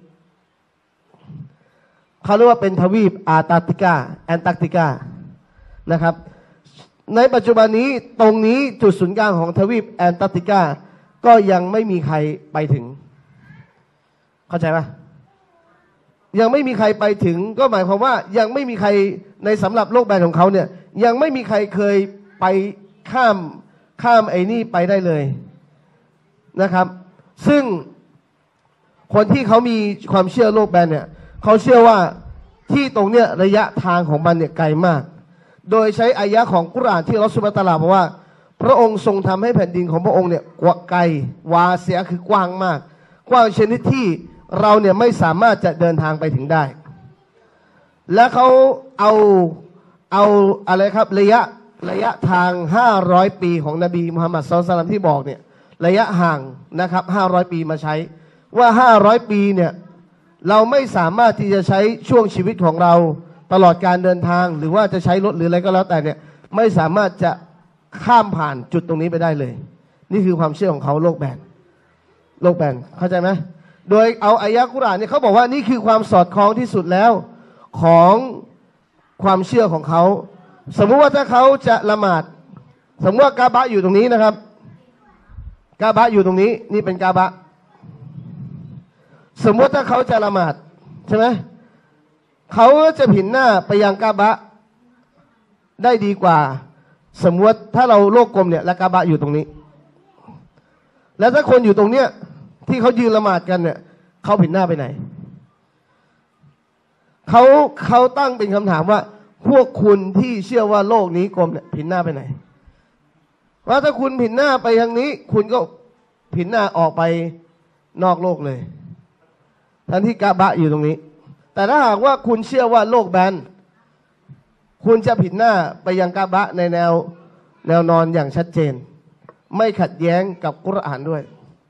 เขาเรียกว่าเป็นทวีปแอนตาร์กติกานะครับในปัจจุบันนี้ตรงนี้จุดศูนย์กลางของทวีปแอนตาร์กติกาก็ยังไม่มีใครไปถึงเข้าใจปะยังไม่มีใครไปถึงก็หมายความว่ายังไม่มีใครในสำหรับโลกแบนของเขาเนี่ยยังไม่มีใครเคยไปข้ามไอ้นี่ไปได้เลยนะครับซึ่งคนที่เขามีความเชื่อโลกแบนเนี่ยเขาเชื่อว่าที่ตรงเนี้ยระยะทางของมันเนี่ยไกลมากโดยใช้อายะของกุรอานที่อัลเลาะห์ซุบฮานะฮูวะตะอาลาบอกว่าพระองค์ทรงทำให้แผ่นดินของพระองค์เนี่ยไกลวาเสียคือกว้างมากกว้างชนิดที่เราเนี่ยไม่สามารถจะเดินทางไปถึงได้และเขาเอาอะไรครับระยะทาง500 ปีของนบีมุฮัมมัดศ็อลลัลลอฮุอะลัยฮิวะซัลลัมที่บอกเนี่ยระยะห่างนะครับ500 ปีมาใช้ว่า500 ปีเนี่ยเราไม่สามารถที่จะใช้ช่วงชีวิตของเราตลอดการเดินทางหรือว่าจะใช้รถหรืออะไรก็แล้วแต่เนี่ยไม่สามารถจะข้ามผ่านจุดตรงนี้ไปได้เลยนี่คือความเชื่อของเขาโลกแบนเข้าใจไหมโดยเอาอายะกุรอานเนี่ยเขาบอกว่านี่คือความสอดคล้องที่สุดแล้วของความเชื่อของเขาสมมุติว่าถ้าเขาจะละหมาดสมมติว่ากาบะอยู่ตรงนี้นะครับกาบะอยู่ตรงนี้นี่เป็นกาบะสมมติถ้าเขาจะละหมาดใช่ไหมเขาจะผินหน้าไปยังกาบะได้ดีกว่าสมมติถ้าเราโลกกลมเนี่ยและกาบะอยู่ตรงนี้แล้วถ้าคนอยู่ตรงเนี้ยที่เขายืนละหมาดกันเนี่ยเขาผินหน้าไปไหนเขาตั้งเป็นคำถามว่าพวกคุณที่เชื่อว่าโลกนี้กลมเนี่ยผินหน้าไปไหนว่าถ้าคุณผินหน้าไปทางนี้คุณก็ผินหน้าออกไปนอกโลกเลยทั้งที่กาบะอยู่ตรงนี้แต่ถ้าหากว่าคุณเชื่อว่าโลกแบนคุณจะผินหน้าไปยังกาบะในแนวนอนอย่างชัดเจนไม่ขัดแย้งกับกุรอานด้วย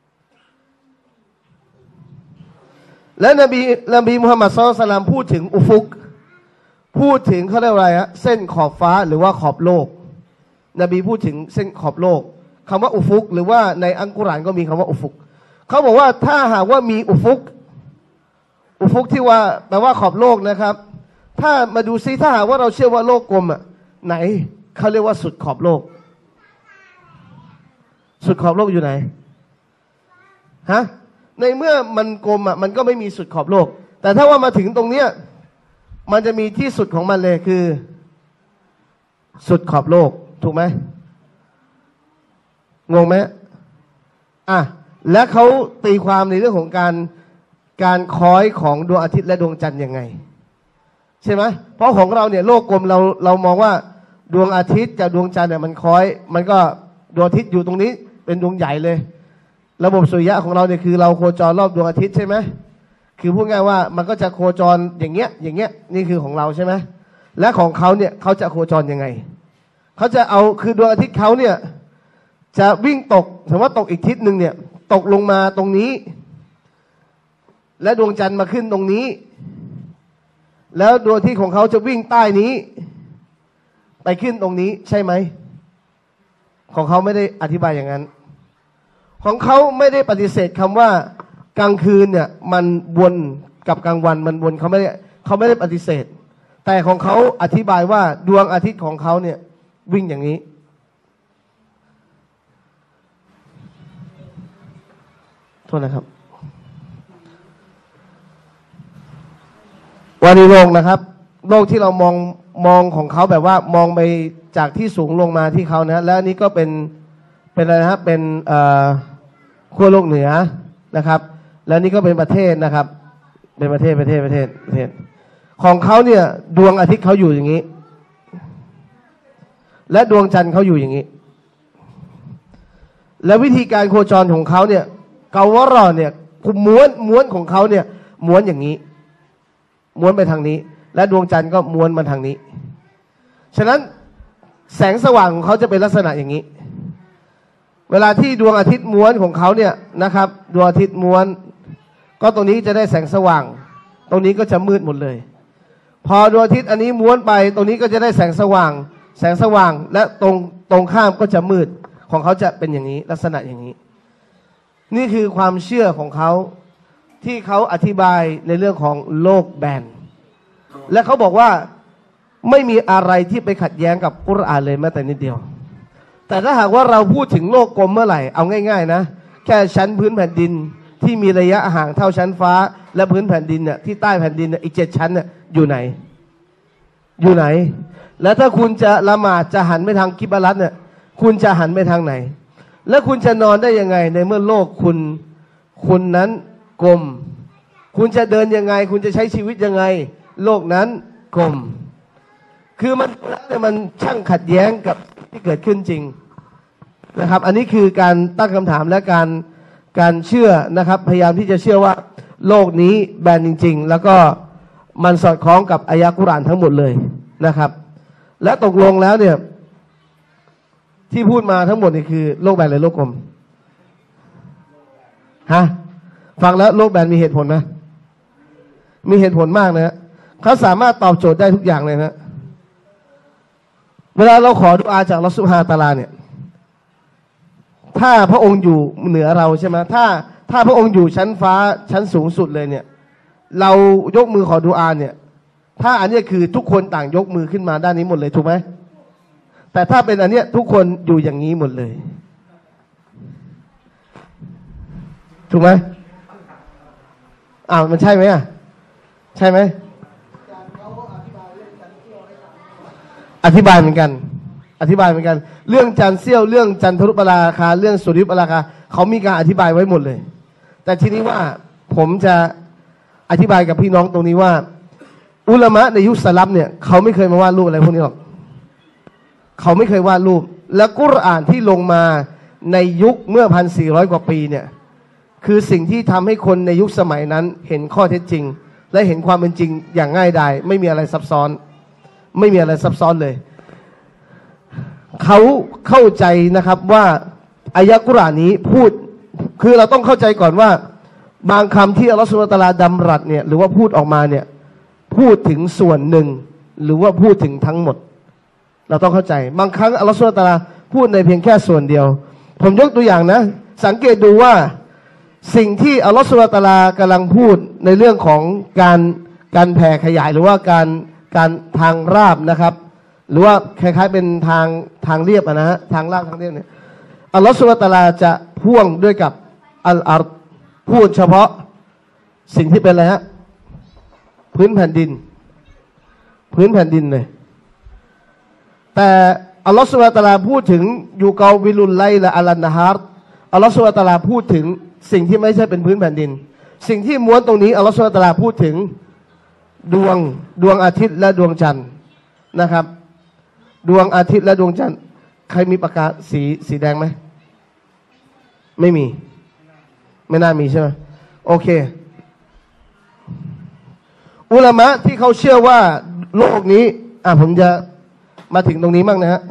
และนบีมุฮัมมัดศ็อลลัลลอฮุอะลัยฮิวะซัลลัมพูดถึงอุฟุกพูดถึงเขาเรียกว่าอะไรฮะเส้นขอบฟ้าหรือว่าขอบโลกนบีพูดถึงเส้นขอบโลกคำว่าอุฟุกหรือว่าในอัลกุรอานก็มีคำว่าอุฟุกเขาบอกว่าถ้าหากว่ามีอุฟุกที่ว่าแปลว่าขอบโลกนะครับถ้ามาดูซิถ้าหากว่าเราเชื่อว่าโลกกลมอ่ะไหนเขาเรียกว่าสุดขอบโลกสุดขอบโลกอยู่ไหนฮะในเมื่อมันกลมอ่ะมันก็ไม่มีสุดขอบโลกแต่ถ้าว่ามาถึงตรงเนี้ยมันจะมีที่สุดของมันเลยคือสุดขอบโลกถูกไหมงงไหมอ่ะและเขาตีความในเรื่องของการคล้อยของดวงอาทิตย์และดวงจันทร์ยังไงใช่ไหมเพราะของเราเนี่ยโลกกลมเรามองว่าดวงอาทิตย์กับดวงจันทร์เนี่ยมันคล้อยมันก็ดวงอาทิตย์อยู่ตรงนี้เป็นดวงใหญ่เลยระบบสุริยะของเราเนี่ยคือเราโคจรรอบดวงอาทิตย์ใช่ไหมคือพูดง่ายว่ามันก็จะโคจรอย่างเงี้ยนี่คือของเราใช่ไหมและของเขาเนี่ยเขาจะโคจรยังไงเขาจะเอาคือดวงอาทิตย์เขาเนี่ยจะวิ่งตกสมมติว่าตกอีกทิศหนึ่งเนี่ยตกลงมาตรงนี้และดวงจันทร์มาขึ้นตรงนี้แล้วดวงอาทิตย์ของเขาจะวิ่งใต้นี้ไปขึ้นตรงนี้ใช่ไหมของเขาไม่ได้อธิบายอย่างนั้นของเขาไม่ได้ปฏิเสธคำว่ากลางคืนเนี่ยมันวนกับกลางวันมันวนเขาไม่ได้ปฏิเสธแต่ของเขาอธิบายว่าดวงอาทิตย์ของเขาเนี่ยวิ่งอย่างนี้โทษนะครับวันนี้โลกนะครับโลกที่เรามองของเขาแบบว่ามองไปจากที่สูงลงมาที่เขานะและนี้ก็เป็นอะไรนะครับเป็นขั้วโลกเหนือนะครับและนี่ก็เป็นประเทศนะครับเป็นประเทศของเขาเนี่ยดวงอาทิตย์เขาอยู่อย่างนี้และดวงจันทร์เขาอยู่อย่างนี้และวิธีการโคจรของเขาเนี่ยเกาวะรอเนี่ยม้วนของเขาเนี่ยม้วนอย่างนี้ม้วนไปทางนี้และดวงจันทร์ก็ม้วนมาทางนี้ฉะนั้นแสงสว่างของเขาจะเป็นลักษณะอย่างนี้เวลาที่ดวงอาทิตย์ม้วนของเขาเนี่ยนะครับดวงอาทิตย์ม้วนก็ตรงนี้จะได้แสงสว่างตรงนี้ก็จะมืดหมดเลยพอดวงอาทิตย์อันนี้ม้วนไปตรงนี้ก็จะได้แสงสว่างและตรงข้ามก็จะมืดของเขาจะเป็นอย่างนี้ลักษณะอย่างนี้นี่คือความเชื่อของเขาที่เขาอธิบายในเรื่องของโลกแบนและเขาบอกว่าไม่มีอะไรที่ไปขัดแย้งกับกุรอานเลยแม้แต่นิดเดียวแต่ถ้าหากว่าเราพูดถึงโลกกลมเมื่อไหร่เอาง่ายๆนะแค่ชั้นพื้นแผ่นดินที่มีระยะห่างเท่าชั้นฟ้าและพื้นแผ่นดินเนี่ยที่ใต้แผ่นดินเนี่ยอีก7 ชั้นเนี่ยอยู่ไหนแล้วถ้าคุณจะละหมาดจะหันไปทางกิบลัตเนี่ยคุณจะหันไปทางไหนแล้วคุณจะนอนได้ยังไงในเมื่อโลกคุณนั้นกลมคุณจะเดินยังไงคุณจะใช้ชีวิตยังไงโลกนั้นกลมคือมันช่างขัดแย้งกับที่เกิดขึ้นจริงนะครับอันนี้คือการตั้งคำถามและการเชื่อนะครับพยายามที่จะเชื่อว่าโลกนี้แบนจริงๆแล้วก็มันสอดคล้องกับอายะกุรอานทั้งหมดเลยนะครับและตกลงแล้วเนี่ยที่พูดมาทั้งหมดนี่คือโลกแบนหรือโลกกลมฮะฟังแล้วโลกแบนมีเหตุผลไหมมีเหตุผลมากนะฮะเขาสามารถตอบโจทย์ได้ทุกอย่างเลยนะเวลาเราขอดุอาจากอัลเลาะห์ซุบฮานะฮูวะตะอาลาเนี่ยถ้าพระองค์อยู่เหนือเราใช่ไหมถ้าพระองค์อยู่ชั้นฟ้าชั้นสูงสุดเลยเนี่ยเรายกมือขอดุอาเนี่ยถ้าอันนี้คือทุกคนต่างยกมือขึ้นมาด้านนี้หมดเลยถูกไหมแต่ถ้าเป็นอันเนี้ยทุกคนอยู่อย่างนี้หมดเลยถูกไหมมันใช่ไหมใช่ไหมอธิบายเหมือนกันเรื่องจันทร์เสี้ยวเรื่องจันทรุปราคาเรื่องสุริยุปราคาเขามีการอธิบายไว้หมดเลยแต่ทีนี้ว่าผมจะอธิบายกับพี่น้องตรงนี้ว่าอุลามะในยุคสลับเนี่ยเขาไม่เคยมาวาดรูปอะไรพวกนี้หรอกเขาไม่เคยวาดรูปและกุรอานที่ลงมาในยุคเมื่อ 1,400 กว่าปีเนี่ยคือสิ่งที่ทำให้คนในยุคสมัยนั้นเห็นข้อเท็จจริงและเห็นความเป็นจริงอย่างง่ายดายไม่มีอะไรซับซ้อนเลยเขาเข้าใจนะครับว่าอายะกุรอานนี้พูดคือเราต้องเข้าใจก่อนว่าบางคำที่อัลลอฮฺซุบฮานะฮูวะตะอาลาดำรัสเนี่ยหรือว่าพูดออกมาเนี่ยพูดถึงส่วนหนึ่งหรือว่าพูดถึงทั้งหมดเราต้องเข้าใจบางครั้งอัลลอฮฺซุบฮานะฮูวะตะอาลาพูดในเพียงแค่ส่วนเดียวผมยกตัวอย่างนะสังเกตดูว่าสิ่งที่อัลลอฮฺซุบฮานะฮูวะตะอาลากำลังพูดในเรื่องของการแผ่ขยายหรือว่าการทางราบนะครับหรือว่าคล้ายๆเป็นทางเรียบนะฮะทางราบทางเรียบเนี่ยอัลลอฮฺซุบฮานะฮูวะตะอาลาจะพ่วงด้วยกับอัลอาร์ฎพูดเฉพาะสิ่งที่เป็นอะไรฮะพื้นแผ่นดินเลยแต่อัลลอฮฺซุบฮานะฮูวะตะอาลาพูดถึงยูกาวิลุลไลละอัลนะฮาร์อัลลอฮฺซุบฮานะฮูวะตะอาลาพูดถึงสิ่งที่ไม่ใช่เป็นพื้นแผ่นดินสิ่งที่ม้วนตรงนี้อัลลอฮฺซุบฮานะฮูวะตะอาลาพูดถึงดวงอาทิตย์และดวงจันทร์นะครับดวงอาทิตย์และดวงจันทร์ใครมีปากกาสีแดงไหมไม่น่ามีใช่ไหมโอเคอุลามะที่เขาเชื่อว่าโลกนี้ผมจะมาถึงตรงนี้บ้างนะฮะ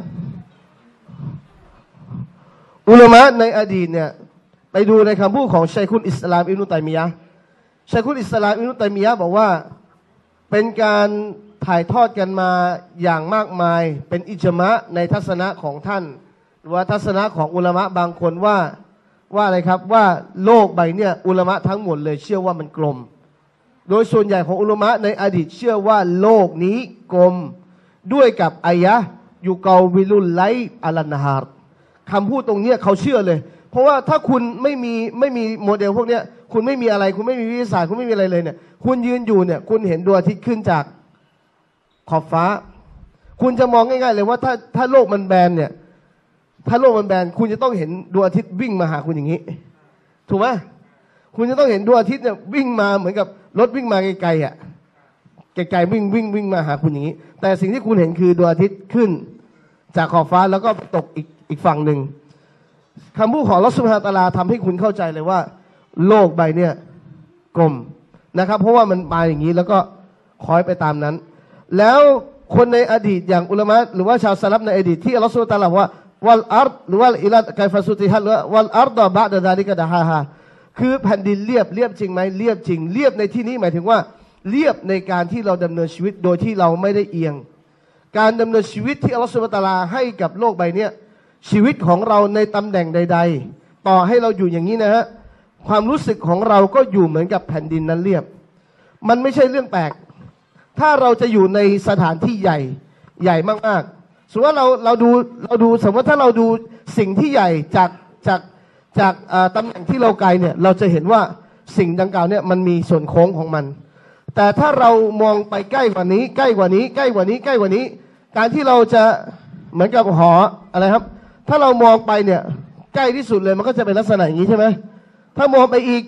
อุลามะในอดีตเนี่ยไปดูในคำพูดของชัยคุลอิสลามอิบนุตัยมียะห์ชัยคุลอิสลามอิบนุตัยมียะห์บอกว่าเป็นการถ่ายทอดกันมาอย่างมากมายเป็นอิจมะในทัศนะของท่านหรือว่าทัศนะของอุลามะบางคนว่าอะไรครับว่าโลกใบเนี่ยอุลามะทั้งหมดเลยเชื่อว่ามันกลมโดยส่วนใหญ่ของอุลามะในอดีตเชื่อว่าโลกนี้กลมด้วยกับอายะยูกาวิลุลไลอัลนะฮาร์คำพูดตรงนี้เขาเชื่อเลยเพราะว่าถ้าคุณไม่มีโมเดลพวกนี้คุณไม่มีอะไรคุณไม่มีวิทยาศาสตร์คุณไม่มีอะไรเลยเนี่ยคุณยืนอยู่เนี่ยคุณเห็นดวงอาทิตย์ขึ้นจากขอบฟ้าคุณจะมองง่ายๆเลยว่าถ้าโลกมันแบนเนี่ยถ้าโลกมันแบนคุณจะต้องเห็นดวงอาทิตย์วิ่งมาหาคุณอย่างนี้ถูกไหมคุณจะต้องเห็นดวงอาทิตย์เนี่ยวิ่งมาเหมือนกับรถวิ่งมาไกลๆไกลๆวิ่งมาหาคุณอย่างนี้แต่สิ่งที่คุณเห็นคือดวงอาทิตย์ขึ้นจากขอบฟ้าแล้วก็ตกอีกฝั่งหนึ่งคำพูดของอัลเลาะห์ซุบฮานะฮูวะตะอาลาทำให้คุณเข้าใจเลยว่าโลกใบเนี่ยกลมนะครับเพราะว่ามันมาอย่างนี้แล้วก็คอยไปตามนั้นแล้วคนในอดีตอย่างอุลามะหรือว่าชาวสลับในอดีตที่อัลเลาะห์ซุบฮานะฮูวะตะอาลาว่าวัลอาร์ฎหรือว่าอิลาไกฟะซุติฮัดหรือวัลอาร์ฎบะดะซาลิกะดะฮาฮาคือแผ่นดินเรียบจริงไหมเรียบจริงเรียบในที่นี้หมายถึงว่าเรียบในการที่เราดำเนินชีวิตโดยที่เราไม่ได้เอียงการดำเนินชีวิตที่อัลเลาะห์ซุบฮานะฮูวะตะอาลาให้กับโลกใบนี้ชีวิตของเราในตำแหน่งใดๆต่อให้เราอยู่อย่างนี้นะฮะความรู้สึกของเราก็อยู่เหมือนกับแผ่นดินนั้นเรียบมันไม่ใช่เรื่องแปลกถ้าเราจะอยู่ในสถานที่ใหญ่มากๆสมมติว่าเราดูสมมติถ้าเราดูสิ่งที่ใหญ่จากตำแหน่งที่เราไกลเนี่ยเราจะเห็นว่าสิ่งดังกล่าวเนี่ยมันมีส่วนโค้งของมันแต่ถ้าเรามองไปใกล้กว่านี้การที่เราจะเหมือนกับหออะไรครับถ้าเรามองไปเนี่ยใกล้ที่สุดเลยมันก็จะเป็นลักษณะอย่างนี้ใช่ไหมถ้ามองไปอีก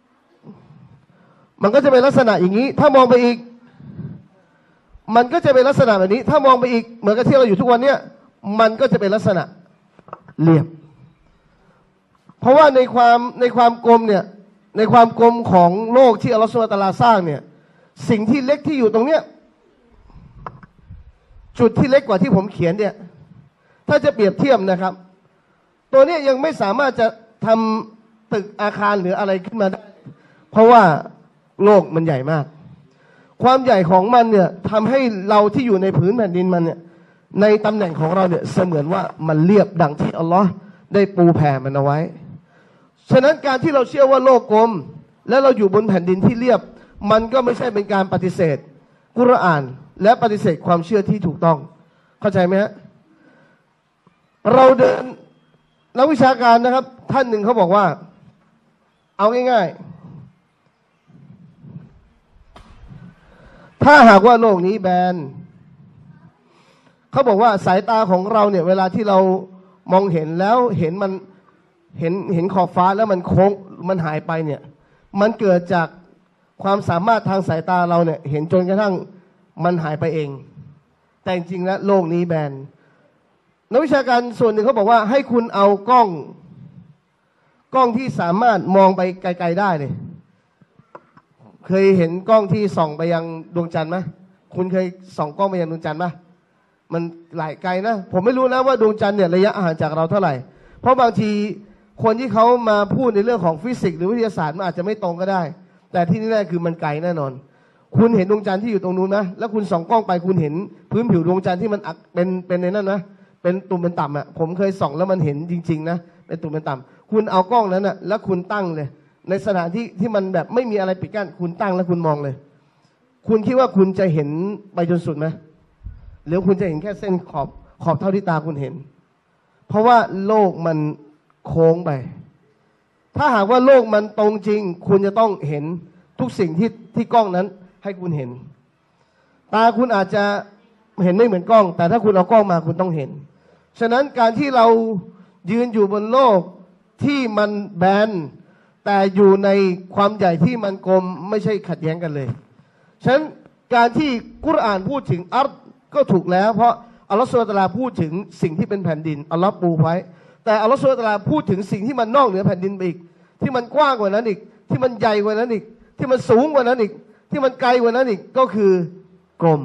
มันก็จะเป็นลักษณะอย่างนี้ถ้ามองไปอีกมันก็จะเป็นลักษณะแบบนี้ถ้ามองไปอีกเหมือนกับที่เราอยู่ทุกวันเนี้ยมันก็จะเป็นลักษณะเรียบเพราะว่าในความกลมเนี่ยในความกลมของโลกที่อัลเลาะห์ซุบฮานะฮูวะตะอาลาสร้างเนี่ยสิ่งที่เล็กที่อยู่ตรงเนี้ยจุดที่เล็กกว่าที่ผมเขียนเนี่ยถ้าจะเปรียบเทียบนะครับตัวนี้ยังไม่สามารถจะทตึกอาคารหรืออะไรขึ้นมาได้เพราะว่าโลกมันใหญ่มากความใหญ่ของมันเนี่ยทำให้เราที่อยู่ในพื้นแผ่นดินมันเนี่ยในตำแหน่งของเราเนี่ยเสมือนว่ามันเรียบดังที่อัลลอฮ์ได้ปูแผ่มันเอาไว้ฉะนั้นการที่เราเชื่อว่าโลกกลมและเราอยู่บนแผ่นดินที่เรียบมันก็ไม่ใช่เป็นการปฏิเสธกุรอานและปฏิเสธความเชื่อที่ถูกต้องเข้าใจไหมฮะเราเดินนักวิชาการนะครับท่านหนึ่งเขาบอกว่าเอาง่ายๆถ้าหากว่าโลกนี้แบนเขาบอกว่าสายตาของเราเนี่ยเวลาที่เรามองเห็นแล้วเห็นมันเห็นขอบฟ้าแล้วมันโค้งมันหายไปเนี่ยมันเกิดจากความสามารถทางสายตาเราเนี่ยเห็นจนกระทั่งมันหายไปเองแต่จริงๆแล้วโลกนี้แบนนักวิชาการส่วนหนึ่งเขาบอกว่าให้คุณเอากล้องที่สามารถมองไปไกลๆได้เลยเคยเห็นกล้องที่ส่องไปยังดวงจันทร์ไหมคุณเคยส่องกล้องไปยังดวงจันทร์ไหมมันหลายไกลนะผมไม่รู้นะว่าดวงจันทร์เนี่ยระยะห่างจากเราเท่าไหร่เพราะบางทีคนที่เขามาพูดในเรื่องของฟิสิกส์หรือวิทยาศาสตร์มันอาจจะไม่ตรงก็ได้แต่ที่นี่แน่คือมันไกลแน่นอนคุณเห็นดวงจันทร์ที่อยู่ตรงนู้นนะแล้วคุณส่องกล้องไปคุณเห็นพื้นผิวดวงจันทร์ที่มันเป็นในนั้นนะเป็นตุ่มเป็นต่ำอ่ะผมเคยส่องแล้วมันเห็นจริงๆนะเป็นตุ่มเป็นต่ำคุณเอากล้องนั้นอ่ะแล้วคุณตั้งเลยในสถานที่ที่มันแบบไม่มีอะไรปิดกั้นคุณตั้งแล้วคุณมองเลยคุณคิดว่าคุณจะเห็นไปจนสุดไหมหรือคุณจะเห็นแค่เส้นขอบเท่าที่ตาคุณเห็นเพราะว่าโลกมันโค้งไปถ้าหากว่าโลกมันตรงจริงคุณจะต้องเห็นทุกสิ่งที่กล้องนั้นให้คุณเห็นตาคุณอาจจะเห็นไม่เหมือนกล้องแต่ถ้าคุณเอากล้องมาคุณต้องเห็นฉะนั้นการที่เรายืนอยู่บนโลกที่มันแบนแต่อยู่ในความใหญ่ที่มันกลมไม่ใช่ขัดแย้งกันเลยฉะนั้นการที่กุรอานพูดถึงอัรฎก็ถูกแล้วเพราะอัลลอฮฺซุบฮานะฮูวะตะอาลาพูดถึงสิ่งที่เป็นแผ่นดินอัลลอฮฺปูไว้แต่อัลลอฮฺซุบฮานะฮูวะตะอาลาพูดถึงสิ่งที่มันนอกเหนือแผ่นดินไปอีกที่มันกว้างกว่านั้นอีกที่มันใหญ่กว่านั้นอีกที่มันสูงกว่านั้นอีกที่มันไกลกว่านั้นอีกก็คือกลม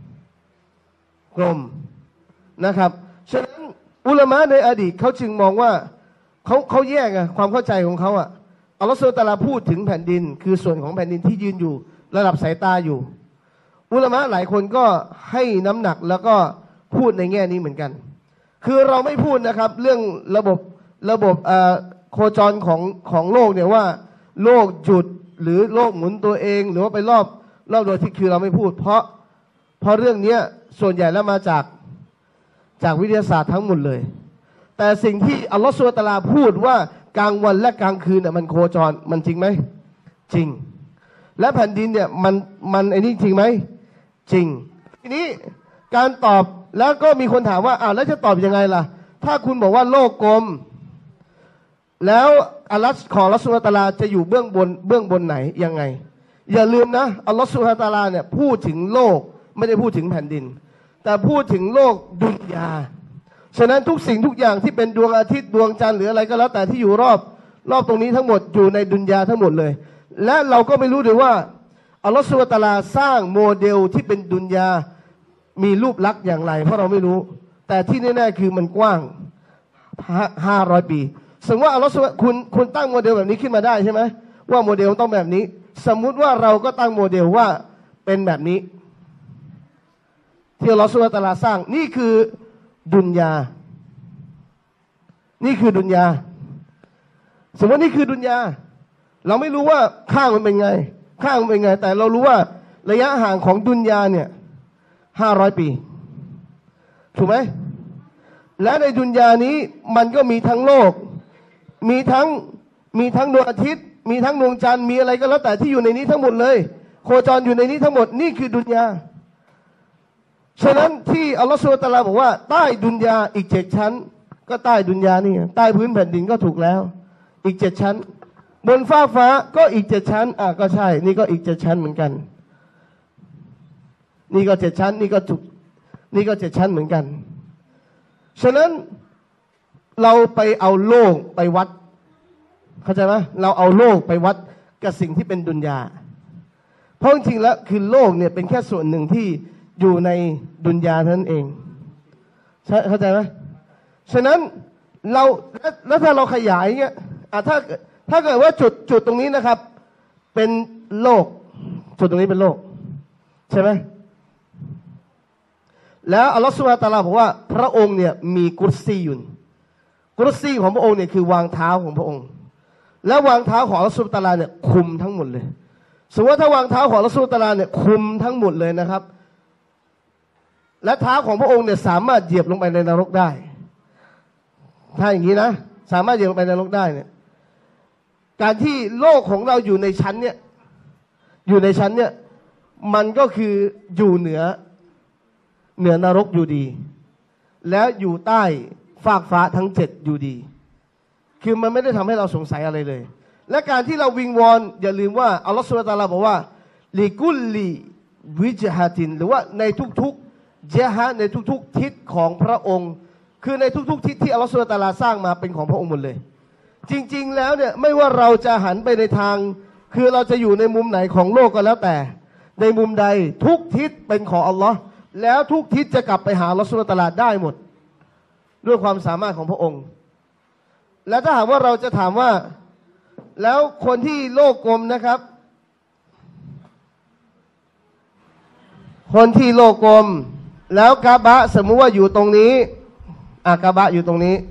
นะครับฉะนั้นอุลามะในอดีตเขาจึงมองว่าเขาแยกความเข้าใจของเขาอัลลอฮฺซุบฮานะฮูวะตะอาลาพูดถึงแผ่นดินคือส่วนของแผ่นดินที่ยืนอยู่ระดับสายตาอยู่อุลามะหลายคนก็ให้น้ำหนักแล้วก็พูดในแง่นี้เหมือนกันคือเราไม่พูดนะครับเรื่องระบบโคจรของโลกเนี่ยว่าโลกหยุดหรือโลกหมุนตัวเองหรือว่าไปรอบโดยที่คือเราไม่พูดเพราะเรื่องนี้ส่วนใหญ่แล้วมาจากวิทยาศาสตร์ทั้งหมดเลยแต่สิ่งที่อัลลอฮฺซุบฮานะฮูวะตะอาลาพูดว่ากลางวันและกลางคืนเนี่ยมันโคจรมันจริงไหมจริงและแผ่นดินเนี่ยมันไอ้นี่จริงไหมจริงทีนี้การตอบแล้วก็มีคนถามว่าแล้วจะตอบยังไงล่ะถ้าคุณบอกว่าโลกกลมแล้วอัลลอฮฺของอัลลอฮฺซุบฮานะฮูวะตะอาลาจะอยู่เบื้องบนไหนยังไงอย่าลืมนะอัลลอฮฺซุบฮานะฮูวะตะอาลาเนี่ยพูดถึงโลกไม่ได้พูดถึงแผ่นดินแต่พูดถึงโลกดุนยาฉะนั้นทุกสิ่งทุกอย่างที่เป็นดวงอาทิตย์ดวงจันทร์หรืออะไรก็แล้วแต่ที่อยู่รอบตรงนี้ทั้งหมดอยู่ในดุนยาทั้งหมดเลยและเราก็ไม่รู้ด้วยว่าอัลลอฮฺซุบฮานะฮูวะตะอาลาสร้างโมเดลที่เป็นดุนยามีรูปลักษณ์อย่างไรเพราะเราไม่รู้แต่ที่แน่ๆคือมันกว้าง500 ปีสมมติว่าอัลลอฮฺคุณตั้งโมเดลแบบนี้ขึ้นมาได้ใช่ไหมว่าโมเดลต้องแบบนี้สมมุติว่าเราก็ตั้งโมเดลว่าเป็นแบบนี้ที่อัลลอฮฺซุบฮานะฮูวะตะอาลาสร้างนี่คือดุนยาสมมตินี่คือดุนยาเราไม่รู้ว่าข้างมันเป็นไงแต่เรารู้ว่าระยะห่างของดุนยาเนี่ย500 ปีถูกไหมและในดุนยานี้มันก็มีทั้งโลกมีทั้งดวงอาทิตย์มีทั้งดวงจันทร์มีอะไรก็แล้วแต่ที่อยู่ในนี้ทั้งหมดเลยโคจรอยู่ในนี้ทั้งหมดนี่คือดุนยาฉะนั้นที่อัลลอฮฺซุบฮานะฮูวะตะอาลาบอกว่าใต้ดุนยาอีก7 ชั้นก็ใต้ดุนยานี่ใต้พื้นแผ่นดินก็ถูกแล้วอีก7 ชั้นบนฟ้าก็อีก7 ชั้นก็ใช่นี่ก็อีก7 ชั้นเหมือนกันนี่ก็7 ชั้นนี่ก็7 ชั้นเหมือนกันฉะนั้นเราไปเอาโลกไปวัดเข้าใจไหมเราเอาโลกไปวัดกับสิ่งที่เป็นดุนยาเพราะจริงๆแล้วคือโลกเนี่ยเป็นแค่ส่วนหนึ่งที่อยู่ในดุนยาเท่านั้นเองเข้าใจไหมฉะนั้นแล้วถ้าเราขยายเงี้ยถ้าเกิดว่าจุดตรงนี้นะครับเป็นโลกจุดตรงนี้เป็นโลกใช่ไหมแล้วอัลลอฮฺซุบฮานะฮูวะตะอาลาบอกว่าพระองค์เนี่ยมีกุรซีอยู่กุรซีของพระองค์เนี่ยคือวางเท้าของพระองค์ แล้ววางเท้าของอัลลอฮฺซุบฮานะฮูวะตะอาลาเนี่ยคุมทั้งหมดเลยสมมติว่าถ้าวางเท้าของอัลลอฮฺซุบฮานะฮูวะตะอาลาเนี่ยคุมทั้งหมดเลยนะครับและเท้าของพระองค์เนี่ยสามารถเหยียบลงไปในนรกได้ถ้าอย่างนี้นะสามารถเหยียบลงไปในนรกได้เนี่ยการที่โลกของเราอยู่ในชั้นเนี่ยมันก็คืออยู่เหนือนรกอยู่ดีแล้วอยู่ใต้ฟากฟ้าทั้ง7อยู่ดีคือมันไม่ได้ทำให้เราสงสัยอะไรเลยและการที่เราวิงวอนอย่าลืมว่าอัลลอฮฺซุบฮานะฮูวะตะอาลาบอกว่าลิกุลลีวิจฮะตินหรือว่าในทุกๆเจฮะในทุกๆทิศของพระองค์คือในทุกๆทิศที่อัลลอฮฺซุบฮานะฮูวะตะอาลาสร้างมาเป็นของพระองค์หมดเลยจริงๆแล้วเนี่ยไม่ว่าเราจะหันไปในทางคือเราจะอยู่ในมุมไหนของโลกก็แล้วแต่ในมุมใดทุกทิศเป็นของอัลลอฮ์แล้วทุกทิศจะกลับไปหาอัลลอฮฺซุบฮานะฮูวะตะอาลาได้หมดด้วยความสามารถของพระองค์และถ้าหากว่าเราจะถามว่าแล้วคนที่โลกกลมนะครับคนที่โลกกลมแล้วกาบะสมมุติว่าอยู่ตรงนี้กาบะอยู่ตรงนี้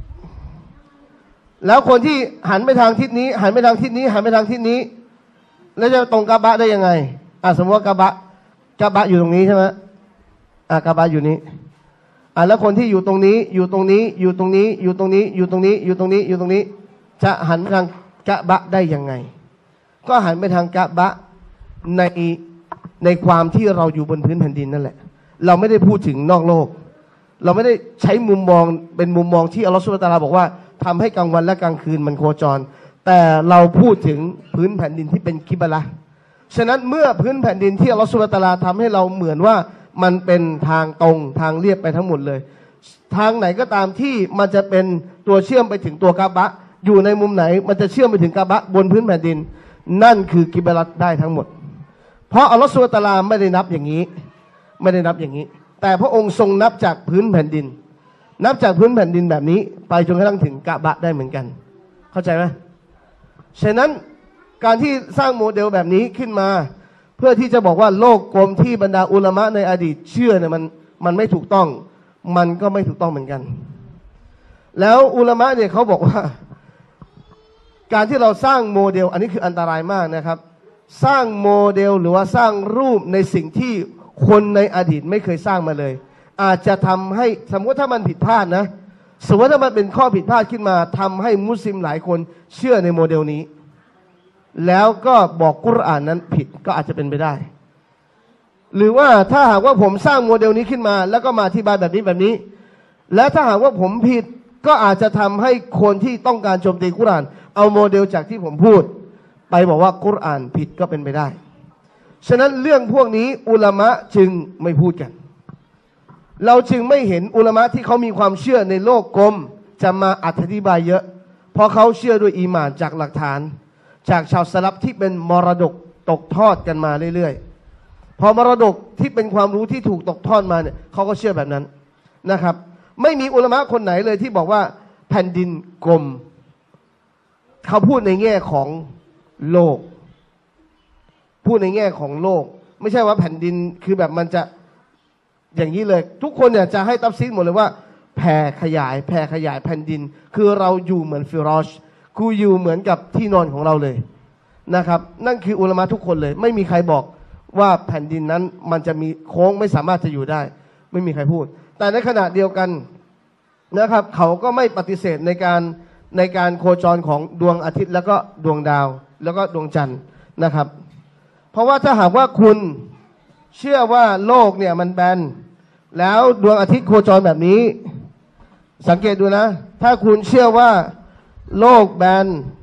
แล้วคนที่หันไปทางทิศนี้หันไปทางทิศนี้หันไปทางทิศนี้แล้วจะตรงกาบะได้ยังไงสมมติว่ากาบะอยู่ตรงนี้ใช่ไหมกาบะอยู่นี้แล้วคนที่อยู่ตรงนี้อยู่ตรงนี้อยู่ตรงนี้อยู่ตรงนี้อยู่ตรงนี้อยู่ตรงนี้อยู่ตรงนี้จะหันไปทางกะบะได้ยังไงก็หันไปทางกะบะในความที่เราอยู่บนพื้นแผ่นดินนั่นแหละเราไม่ได้พูดถึงนอกโลกเราไม่ได้ใช้มุมมองเป็นมุมมองที่อัลลอฮฺซุบฮานะฮูวะตะอาลาบอกว่าทำให้กลางวันและกลางคืนมันโคจรแต่เราพูดถึงพื้นแผ่นดินที่เป็นกิบละฉะนั้นเมื่อพื้นแผ่นดินที่อัลลอฮฺซุบฮานะฮูวะตะอาลาทำให้เราเหมือนว่ามันเป็นทางตรงทางเรียบไปทั้งหมดเลยทางไหนก็ตามที่มันจะเป็นตัวเชื่อมไปถึงตัวกะบะอยู่ในมุมไหนมันจะเชื่อมไปถึงกะบะบนพื้นแผ่นดินนั่นคือกิบละได้ทั้งหมดเพราะอัลลอฮฺซุบฮานะฮูวะตะอาลาไม่ได้นับอย่างนี้แต่พระองค์ทรงนับจากพื้นแผ่นดินนับจากพื้นแผ่นดินแบบนี้ไปจนกระทั่งถึงกะบะได้เหมือนกันเข้าใจไหมฉะนั้นการที่สร้างโมเดลแบบนี้ขึ้นมาเพื่อที่จะบอกว่าโลกกลมที่บรรดาอุลามะในอดีตเชื่อเนี่ยมันไม่ถูกต้องมันก็ไม่ถูกต้องเหมือนกันแล้วอุลามะเนี่ยเขาบอกว่าการที่เราสร้างโมเดลอันนี้คืออันตรายมากนะครับสร้างโมเดลหรือว่าสร้างรูปในสิ่งที่คนในอดีตไม่เคยสร้างมาเลยอาจจะทำให้สมมติถ้ามันผิดพลาดนะสมมติถ้ามันเป็นข้อผิดพลาดขึ้นมาทำให้มุสลิมหลายคนเชื่อในโมเดลนี้แล้วก็บอกกุรอานนั้นผิดก็อาจจะเป็นไปได้หรือว่าถ้าหากว่าผมสร้างโมเดลนี้ขึ้นมาแล้วก็มาอธิบายแบบนี้และถ้าหากว่าผมผิดก็อาจจะทำให้คนที่ต้องการโจมตีกุรอานเอาโมเดลจากที่ผมพูดไปบอกว่ากุรอานผิดก็เป็นไปได้ฉะนั้นเรื่องพวกนี้อุลามะจึงไม่พูดกันเราจึงไม่เห็นอุลามะที่เขามีความเชื่อในโลกกลมจะมาอธิบายเยอะเพราะเขาเชื่อด้วยอีหม่านจากหลักฐานจากชาวสลับที่เป็นมรดกตกทอดกันมาเรื่อยๆพอมรดกที่เป็นความรู้ที่ถูกตกทอดมาเนี่ยเขาก็เชื่อแบบนั้นนะครับไม่มีอุลามะคนไหนเลยที่บอกว่าแผ่นดินกลมเขาพูดในแง่ของโลกพูดในแง่ของโลกไม่ใช่ว่าแผ่นดินคือแบบมันจะอย่างนี้เลยทุกคนเนี่ยจะให้ตัฟซีรหมดเลยว่าแผ่ขยายแผ่นดินคือเราอยู่เหมือนฟิรอชกูอยู่เหมือนกับที่นอนของเราเลยนะครับนั่นคืออุลามะทุกคนเลยไม่มีใครบอกว่าแผ่นดินนั้นมันจะมีโค้งไม่สามารถจะอยู่ได้ไม่มีใครพูดแต่ในขณะเดียวกันนะครับเขาก็ไม่ปฏิเสธในการโคจรของดวงอาทิตย์แล้วก็ดวงดาวแล้วก็ดวงจันทร์นะครับเพราะว่าถ้าหากว่าคุณเชื่อว่าโลกเนี่ยมันแบนแล้วดวงอาทิตย์โคจรแบบนี้สังเกตดูนะถ้าคุณเชื่อว่าโลกแบน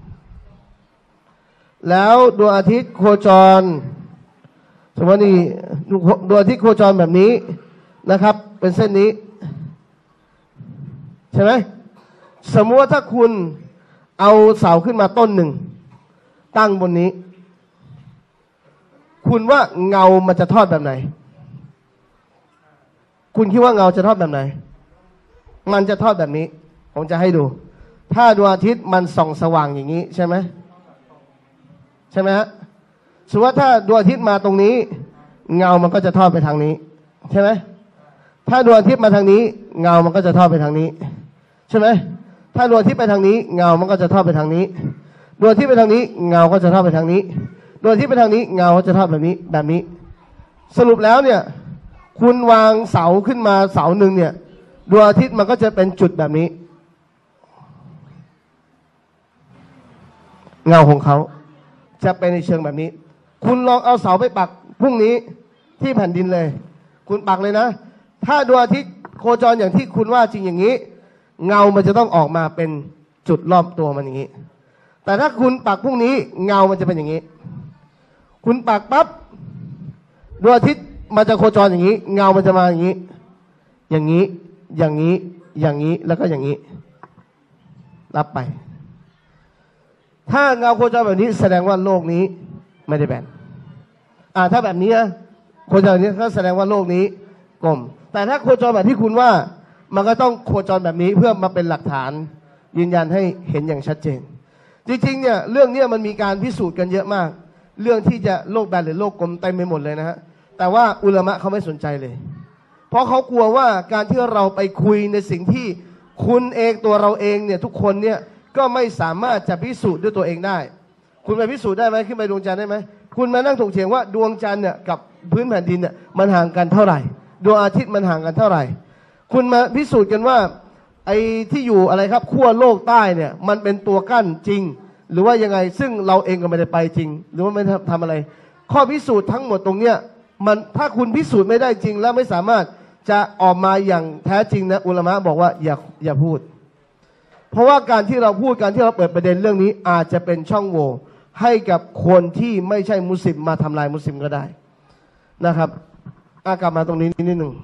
แล้วดวงอาทิตย์โคจรสมมตินี่ดวงอาทิตย์โคจรแบบนี้นะครับเป็นเส้นนี้ใช่ไหมสมมติว่าถ้าคุณเอาเสาขึ้นมาต้นหนึ่งตั้งบนนี้คุณว่าเงามันจะทอดแบบไหนคุณคิดว่าเงาจะทอดแบบไหนมันจะทอดแบบนี้ผมจะให้ดูถ้าดวงอาทิตย์มันส่องสว่างอย่างนี้ใช่ไหมใช่ไหมฮะสมมติว่าถ้าดวงอาทิตย์มาตรงนี้เงามันก็จะทอดไปทางนี้ใช่ไหมถ้าดวงอาทิตย์มาทางนี้เงามันก็จะทอดไปทางนี้ใช่ไหมถ้าดวงอาทิตย์ไปทางนี้เงามันก็จะทอดไปทางนี้ดวงอาทิตย์ไปทางนี้เงาก็จะทอดไปทางนี้ดวงอาทิตย์ไปทางนี้เงาก็จะทอดแบบนี้แบบนี้สรุปแล้วเนี่ยคุณวางเสาขึ้นมาเสาหนึ่งเนี่ยดวงอาทิตย์มันก็จะเป็นจุดแบบนี้เงาของเขาจะเป็นในเชิงแบบนี้คุณลองเอาเสาไปปักพรุ่งนี้ที่แผ่นดินเลยคุณปักเลยนะถ้าดวงอาทิตย์โคจรอย่างที่คุณว่าจริงอย่างนี้เงามันจะต้องออกมาเป็นจุดรอบตัวมันอย่างนี้แต่ถ้าคุณปักพรุ่งนี้เงามันจะเป็นอย่างนี้คุณปักปั๊บดวงอาทิตย์มันจะโคจรอย่างนี้เงามันจะมาอย่างนี้อย่างนี้อย่างนี้อย่างนี้แล้วก็อย่างนี้รับไปถ้าเงาโคจรแบบนี้แสดงว่าโลกนี้ไม่ได้แบนถ้าแบบนี้นะโคจรแบบนี้ก็แสดงว่าโลกนี้กลมแต่ถ้าโคจรแบบที่คุณว่ามันก็ต้องโคจรแบบนี้เพื่อมาเป็นหลักฐานยืนยันให้เห็นอย่างชัดเจนจริงๆเนี่ยเรื่องนี้มันมีการพิสูจน์กันเยอะมากเรื่องที่จะโลกแบนหรือโลกกลมเต็มไปหมดเลยนะฮะแต่ว่าอุลามะเขาไม่สนใจเลยเพราะเขากลัวว่าการที่เราไปคุยในสิ่งที่คุณเองตัวเราเองเนี่ยทุกคนเนี่ยก็ไม่สามารถจะพิสูจน์ด้วยตัวเองได้คุณไปพิสูจน์ได้ไหมขึ้นไปดวงจันทร์ได้ไหมคุณมานั่งถกเถียงว่าดวงจันทร์เนี่ยกับพื้นแผ่นดินเนี่ยมันห่างกันเท่าไหร่ดวงอาทิตย์มันห่างกันเท่าไหร่คุณมาพิสูจน์กันว่าไอ้ที่อยู่อะไรครับขั้วโลกใต้เนี่ยมันเป็นตัวกั้นจริงหรือว่ายังไงซึ่งเราเองก็ไม่ได้ไปจริงหรือว่าไม่ทำอะไรข้อพิสูจน์ทั้งหมดตรงเนี้ยมันถ้าคุณพิสูจน์ไม่ได้จริงแล้วไม่สามารถจะออกมาอย่างแท้จริงนะอุลามะบอกว่าอย่าพูดเพราะว่าการที่เราพูดการที่เราเปิดประเด็นเรื่องนี้อาจจะเป็นช่องโหว่ให้กับคนที่ไม่ใช่มุสลิมมาทำลายมุสลิมก็ได้นะครับกลับมาตรงนี้นิดหนึ่ง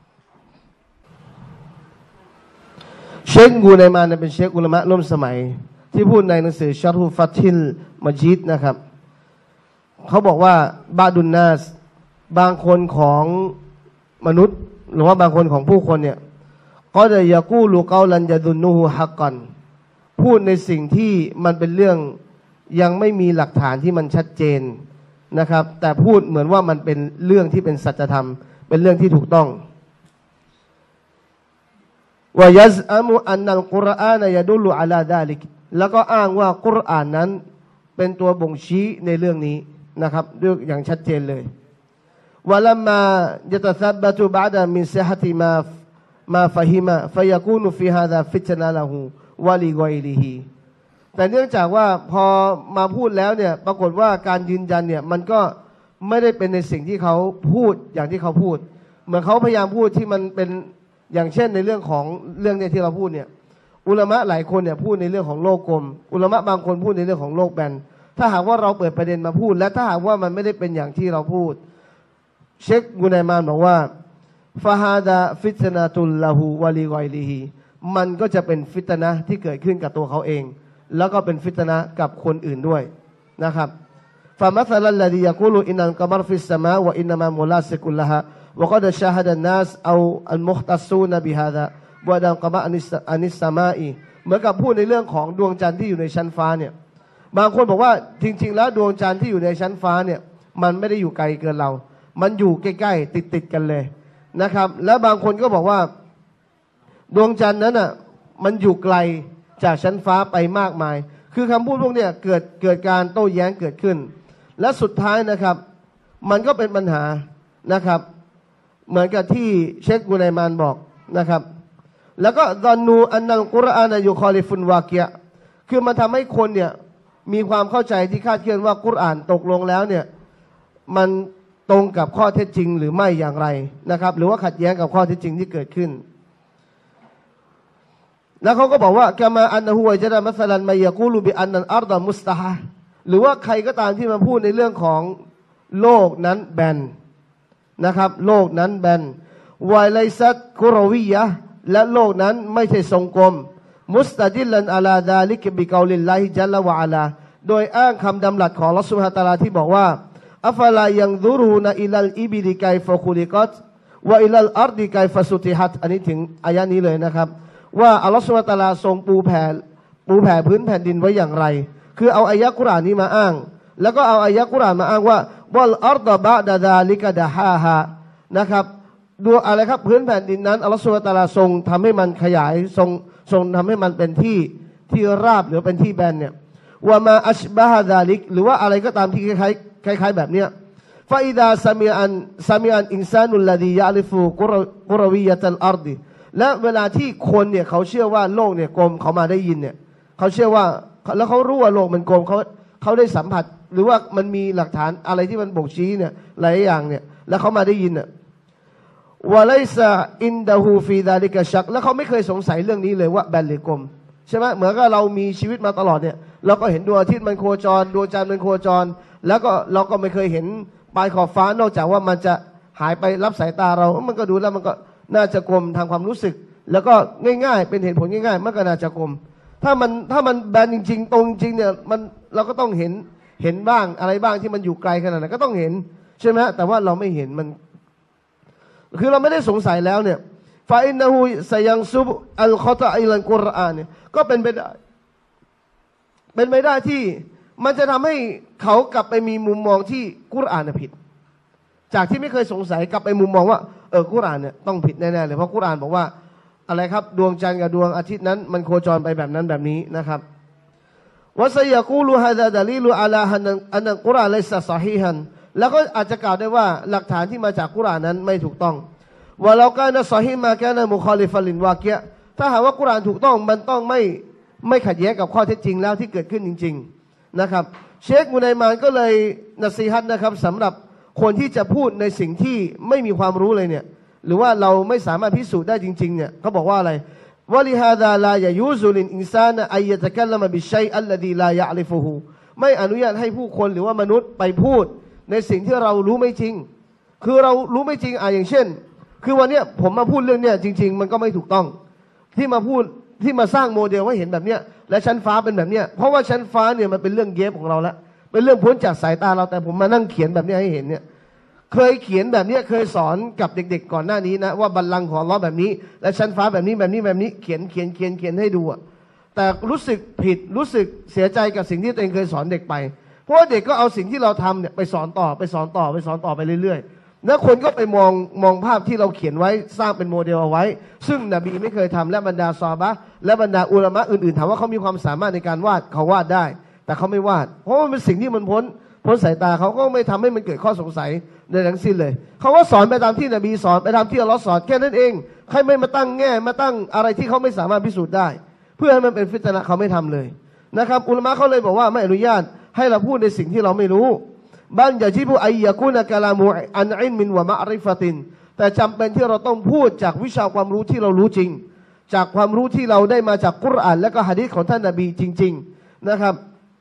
เชคกูไนมานเป็นเชคอุลามะร่วมสมัยที่พูดในหนังสือชารุฟัติลมัจิดนะครับเขาบอกว่าบาดุนนาสบางคนของมนุษย์หรือว่าบางคนของผู้คนเนี่ยก็จะยากูลูกาลันยาดุนนูฮูฮักกันพูดในสิ่งที่มันเป็นเรื่องยังไม่มีหลักฐานที่มันชัดเจนนะครับแต่พูดเหมือนว่ามันเป็นเรื่องที่เป็นสัจธรรมเป็นเรื่องที่ถูกต้องวายัซอามุอันนัลกุรอานยะดุลลุอะลาดาลิกแล้วก็อ้างว่ากุรอานนั้นเป็นตัวบ่งชี้ในเรื่องนี้นะครับด้วยอย่างชัดเจนเลยวะลัมมายะตะซับบะตุบะดะมินซิฮะติมาฟะฮิมะฟะยะกูนุฟิฮาซาฟิตนะละฮูวะลิกอยริฮิแต่เนื่องจากว่าพอมาพูดแล้วเนี่ยปรากฏว่าการยืนยันเนี่ยมันก็ไม่ได้เป็นในสิ่งที่เขาพูดอย่างที่เขาพูดเหมือนเขาพยายามพูดที่มันเป็นอย่างเช่นในเรื่องของเรื่องเนี่ยที่เราพูดเนี่ยอุลามะหลายคนเนี่ยพูดในเรื่องของโลกกลมอุลามะบางคนพูดในเรื่องของโลกแบนถ้าหากว่าเราเปิดประเด็นมาพูดและถ้าหากว่ามันไม่ได้เป็นอย่างที่เราพูดเชคกุนัยมานบอกว่าฟาฮาดาฟิตนะตุลละหูวะลิกอยลิฮิมันก็จะเป็นฟิตนะที่เกิดขึ้นกับตัวเขาเองแล้วก็เป็นฟิตนะกับคนอื่นด้วยนะครับฟามัสลัลลดียะกูลูอินนัลกะมัรฟิสสมาวะอินนามามุลาซิกุลละฮะวะกอดชาฮะดันนัสเอาอัลมุคตัสซูนบิฮาซาบะดันกะมะอานิสสมาอีเหมือนกับพูดในเรื่องของดวงจันทร์ที่อยู่ในชั้นฟ้าเนี่ยบางคนบอกว่าจริงๆแล้วดวงจันทร์ที่อยู่ในชั้นฟ้าเนี่ยมันไม่ได้อยู่ไกลเกินเรามันอยู่ใกล้ๆติดกันเลยนะครับแล้วบางคนก็บอกว่าดวงจันทร์นั้นน่ะมันอยู่ไกลจากชั้นฟ้าไปมากมายคือคำพูดพวกเนี้ยเกิดการโต้แย้งเกิดขึ้นและสุดท้ายนะครับมันก็เป็นปัญหานะครับเหมือนกับที่เชคกุนัยมานบอกนะครับแล้วก็ดอนนูอันนัลกุรอานยุคอลิฟุนวาเกียคือมันทำให้คนเนี่ยมีความเข้าใจที่คาดเคลื่อนว่ากุรอานตกลงแล้วเนี่ยมันตรงกับข้อเท็จจริงหรือไม่อย่างไรนะครับหรือว่าขัดแย้งกับข้อเท็จจริงที่เกิดขึ้นแล้วเขาก็บอกว่ากะมาอันนะฮูวะจะดะมัสลันมายะกูลูบิอันนัลอัรฎอมุสตะฮะหรือว่าใครก็ตามที่มาพูดในเรื่องของโลกนั้นแบนนะครับโลกนั้นแบนวะไลซัตกุรวียะและโลกนั้นไม่ใช่ทรงกลมมุสตะดิลลันอะลาดาลิกบิกอลิลลาฮิจัลละวะอะลาโดยอ้างคำดำรัสของอัลเลาะห์ซุบฮานะฮูวะตะอาลาที่บอกว่าอัฟลายังซุรูนอิลัลอิบิลิไกฟะคุลิกัตวะอิลัลอัรฎิไกฟะซุติฮัตอันนี้ถึงอายะนี้เลยนะครับว่าอัลเลาะห์ซุบฮานะฮูวะตะอาลาทรงปูแผ่ปูแผ่พื้นแผ่นดินไว้อย่างไรคือเอาอายะกุรอานนี้มาอ้างแล้วก็เอาอายะกุรอานมาอ้างว่าวัลอัรฎบะดะซาลิกะดะฮาฮานะครับดูอะไรครับพื้นแผ่นดินนั้นอัลลอฮฺซุบฮานะฮูวะตะอาลาทรงทำให้มันขยายทรงทำให้มันเป็นที่ราบหรือเป็นที่แบนเนี่ยว่ามาอัชบะฮะซาลิกหรือว่าอะไรก็ตามที่คล้ายแบบเนี้ยฟาอิดาซามิอันอินซานุลลดียะลิฟูกุรวิยะตัลอัรฎิและเวลาที่คนเนี่ยเขาเชื่อว่าโลกเนี่ยกลมเขามาได้ยินเนี่ยเขาเชื่อว่าแล้วเขารู้ว่าโลกมันกลมเขาได้สัมผัสหรือว่ามันมีหลักฐานอะไรที่มันบ่งชี้เนี่ยหลายอย่างเนี่ยแล้วเขามาได้ยินเนี่ยวะไลซะอินดะฮูฟีซาลิกะชักแล้วเขาไม่เคยสงสัยเรื่องนี้เลยว่าแบนหรือกลมใช่ไหมเหมือนกับเรามีชีวิตมาตลอดเนี่ยเราก็เห็นดวงอาทิตย์มันโคจรดวงจันทร์มันโคจรแล้วก็เราก็ไม่เคยเห็นปลายขอบฟ้านอกจากว่ามันจะหายไปรับสายตาเรามันก็ดูแล้วมันก็น่าจะกลมทางความรู้สึกแล้วก็ง่ายๆเป็นเหตุผลง่ายๆมันก็น่าจะกลมถ้ามันแบนจริงๆตรงจริงเนี่ยมันเราก็ต้องเห็นบ้างอะไรบ้างที่มันอยู่ไกลขนาดนั้นก็ต้องเห็นใช่ไหมแต่ว่าเราไม่เห็นมันคือเราไม่ได้สงสัยแล้วเนี่ยฟาอินนะฮูซะยังซุบอัลคอตะอิลันกุรอานเนี่ยก็เป็นไปได้ที่มันจะทำให้เขากลับไปมีมุมมองที่กุรอานผิดจากที่ไม่เคยสงสัยกลับไปมุมมองว่ากุรอานเนี่ยต้องผิดแน่ๆเลยเพราะกุรอานบอกว่าอะไรครับดวงจันทร์กับดวงอาทิตย์นั้นมันโคจรไปแบบนั้นแบบนี้นะครับวะซัยะกูลูฮะซาดะลีลูอะลาอันนัลกุรอานไลซะซอฮีฮันแล้วก็อาจจะกล่าวได้ว่าหลักฐานที่มาจากกุรอานนั้นไม่ถูกต้องว่าเรากานะซอฮีมาแกนะมุคอลิฟันลินวาเกียถ้าหากว่ากุรอานถูกต้องมันต้องไม่ขัดแย้งกับข้อเท็จจริงแล้วที่เกิดขึ้นจริงๆนะครับเชคมุนัยมานก็เลยนัซีฮัตนะครับสำหรับคนที่จะพูดในสิ่งที่ไม่มีความรู้เลยเนี่ยหรือว่าเราไม่สามารถพิสูจน์ได้จริงๆเนี่ยเขาบอกว่าอะไรวะลิฮาซาลายะยูซุลินอินซานะอัยยะตะกัลละมะบิชัยอัลลดีลายะอลิฟุฮูไม่อนุญาตให้ผู้คนหรือว่ามนุษย์ไปพูดในสิ่งที่เรารู้ไม่จริงคือเรารู้ไม่จริงอย่างเช่นคือวันนี้ผมมาพูดเรื่องเนี้ยจริงๆมันก็ไม่ถูกต้องที่มาพูดที่มาสร้างโมเดลให้เห็นแบบเนี้ยและชั้นฟ้าเป็นแบบเนี้ยเพราะว่าชั้นฟ้าเนี่ยมันเป็นเรื่องเกฟของเราแล้วเป็นเรื่องพ้นจากสายตาเราแต่ผมมานั่งเขียนแบบนี้ให้เห็นเนี่ยเคยเขียนแบบนี้เคยสอนกับเด็กๆก่อนหน้านี้นะว่าบัลลังก์ของอัลเลาะห์แบบนี้และชั้นฟ้าแบบนี้เขียนให้ดูอะแต่รู้สึกผิดรู้สึกเสียใจกับสิ่งที่ตัวเองเคยสอนเด็กไปเพราะว่าเด็กก็เอาสิ่งที่เราทำเนี่ยไปสอนต่อไปเรื่อยๆแล้วคนก็ไปมองภาพที่เราเขียนไว้สร้างเป็นโมเดลเอาไว้ซึ่งนบีไม่เคยทำและบรรดาซอฮาบะห์และบรรดาอุลามะอื่นๆถามว่าเขามีความสามารถในการวาดเขาวาดได้แต่เขาไม่วาดเพราะว่ามันเป็นสิ่งที่มันพ้นสายตาเขาก็ไม่ทำให้มันเกิดข้อสงสัยในทั้งสิ้นเลยเขาก็สอนไปตามที่นบีสอนไปตามที่อัลเลาะห์สอนแค่นั้นเองใครไม่มาตั้งแง่มาตั้งอะไรที่เขาไม่สามารถพิสูจน์ได้เพื่อให้มันเป็นฟิตนะห์เขาไม่ทำเลยนะครับอุลามะเขาเลยบอกว่าไม่อนุญาตให้เราพูดในสิ่งที่เราไม่รู้บันยะจิบุอัยยะกูนะกะลามุอันอิลมินวะมะอริฟะตินแต่จำเป็นที่เราต้องพูดจากวิชาความรู้ที่เรารู้จริงจากความรู้ที่เราได้มาจากกุรอานและก็หะดีษของท่านนบีจริงๆนะครับ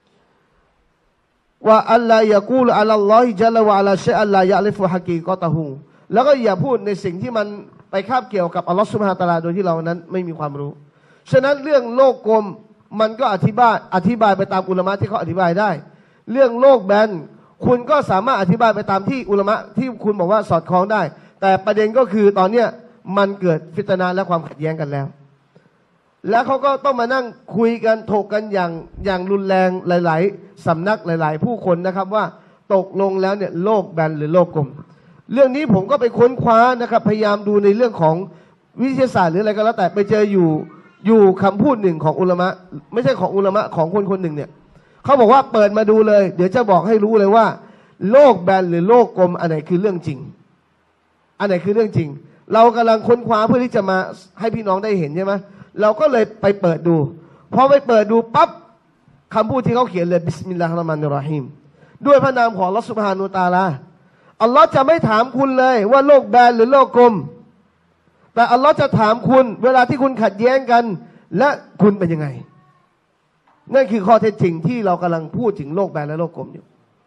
ว่าอัลลอฮฺยะกูลอัลลอฮิจัลวะอะลาชัยอัลลายะลิฟุฮะกีกอตะฮูแล้วก็อย่าพูดในสิ่งที่มันไปคาบเกี่ยวกับอัลลอฮฺซุบฮานะฮูวะตะอาลาโดยที่เรานั้นไม่มีความรู้ฉะนั้นเรื่องโลกกลมมันก็อธิบายไปตามอุลามะที่เขาอธิบายได้เรื่องโลกแบนคุณก็สามารถอธิบายไปตามที่อุลามะที่คุณบอกว่าสอดคล้องได้แต่ประเด็นก็คือตอนเนี้ยมันเกิดฟิตนะห์และความขัดแย้งกันแล้วเขาก็ต้องมานั่งคุยกันถกกันอย่างรุนแรงหลายๆสำนักหลายๆผู้คนนะครับว่าตกลงแล้วเนี่ยโลกแบนหรือโลกกลมเรื่องนี้ผมก็ไปค้นคว้านะครับพยายามดูในเรื่องของวิทยาศาสตร์หรืออะไรก็แล้วแต่ไปเจออยู่คำพูดหนึ่งของอุลามะไม่ใช่ของอุลามะของคนหนึ่งเนี่ยเขาบอกว่าเปิดมาดูเลยเดี๋ยวจะบอกให้รู้เลยว่าโลกแบนหรือโลกกลมอันไหนคือเรื่องจริงอันไหนคือเรื่องจริงเรากำลังค้นคว้าเพื่อที่จะมาให้พี่น้องได้เห็นใช่ไหมเราก็เลยไปเปิดดูพอไปเปิดดูปั๊บคำพูดที่เขาเขียนเลยบิสมิลลาฮิรเราะห์มานิรเราะฮีมด้วยพระนามของอัลเลาะห์ซุบฮานะฮูวะตะอาลาอัลเลาะห์จะไม่ถามคุณเลยว่าโลกแบนหรือโลกกลมแต่อัลเลาะห์จะถามคุณเวลาที่คุณขัดแย้งกันและคุณเป็นยังไงนั่นคือข้อเท็จจริงที่เรากำลังพูดถึงโลกแบนและโลกกลมอยู่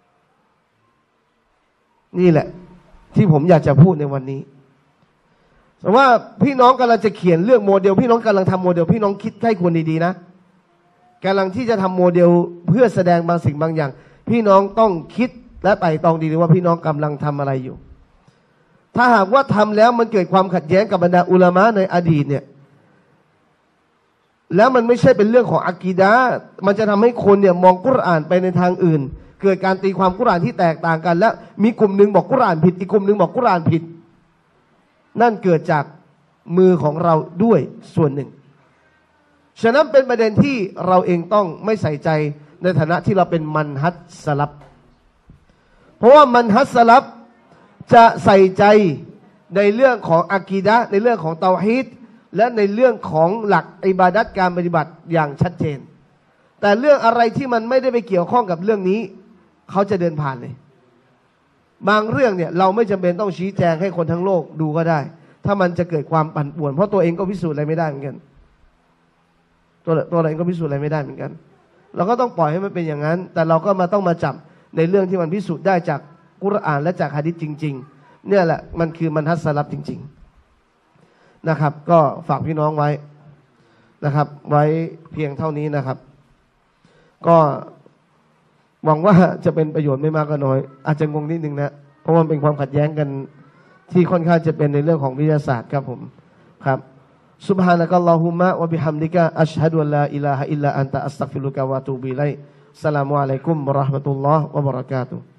นี่แหละที่ผมอยากจะพูดในวันนี้แต่ว่าพี่น้องกำลังจะเขียนเรื่องโมเดลพี่น้องกำลังทำโมเดลพี่น้องคิดให้ควรดีๆนะกำลังที่จะทำโมเดลเพื่อแสดงบางสิ่งบางอย่างพี่น้องต้องคิดและไต่ตองดีๆว่าพี่น้องกำลังทำอะไรอยู่ถ้าหากว่าทำแล้วมันเกิดความขัดแย้งกับบรรดาอุลามะในอดีตเนี่ยแล้วมันไม่ใช่เป็นเรื่องของอะกีดะห์มันจะทำให้คนเนี่ยมองกุรอานไปในทางอื่นเกิดการตีความกุรอานที่แตกต่างกันและมีกลุ่มหนึ่งบอกกุรอานผิดอีกกลุ่มหนึ่งบอกกุรอานผิดนั่นเกิดจากมือของเราด้วยส่วนหนึ่งฉะนั้นเป็นประเด็นที่เราเองต้องไม่ใส่ใจในฐานะที่เราเป็นมันฮัจสลับเพราะว่ามันฮัจสลับจะใส่ใจในเรื่องของอะกีดะห์ในเรื่องของเตาฮีดและในเรื่องของหลักอิบาดัตการปฏิบัติอย่างชัดเจนแต่เรื่องอะไรที่มันไม่ได้ไปเกี่ยวข้องกับเรื่องนี้เขาจะเดินผ่านเลยบางเรื่องเนี่ยเราไม่จำเป็นต้องชี้แจงให้คนทั้งโลกดูก็ได้ถ้ามันจะเกิดความปั่นป่วนเพราะตัวเองก็พิสูจน์อะไรไม่ได้เหมือนกันตัวเราเองก็พิสูจน์อะไรไม่ได้เหมือนกันเราก็ต้องปล่อยให้มันเป็นอย่างนั้นแต่เราก็ต้องมาจับในเรื่องที่มันพิสูจน์ได้จากกุรอานและจากหะดีษจริงๆเนี่ยแหละมันคือมันฮัจสลับจริงๆนะครับก็ฝากพี่น้องไว้นะครับไว้เพียงเท่านี้นะครับก็หวังว่าจะเป็นประโยชน์ไม่มากก็น้อยอาจจะงงนิดนึงนะเพราะมันเป็นความขัดแย้งกันที่ค่อนข้างจะเป็นในเรื่องของวิทยาศาสตร์ครับผมครับซุบฮานะกัลลอฮุมะวะบิฮัมดิกะอัชฮะดุอัลลาอิลาฮะอิลลาอันตะอัสตัฆฟิรุกะวะอะตูบิอิลัยฮิสสลามุอะลัยกุมวะเราะห์มะตุลลอฮ์วะบะเราะกาตุฮ์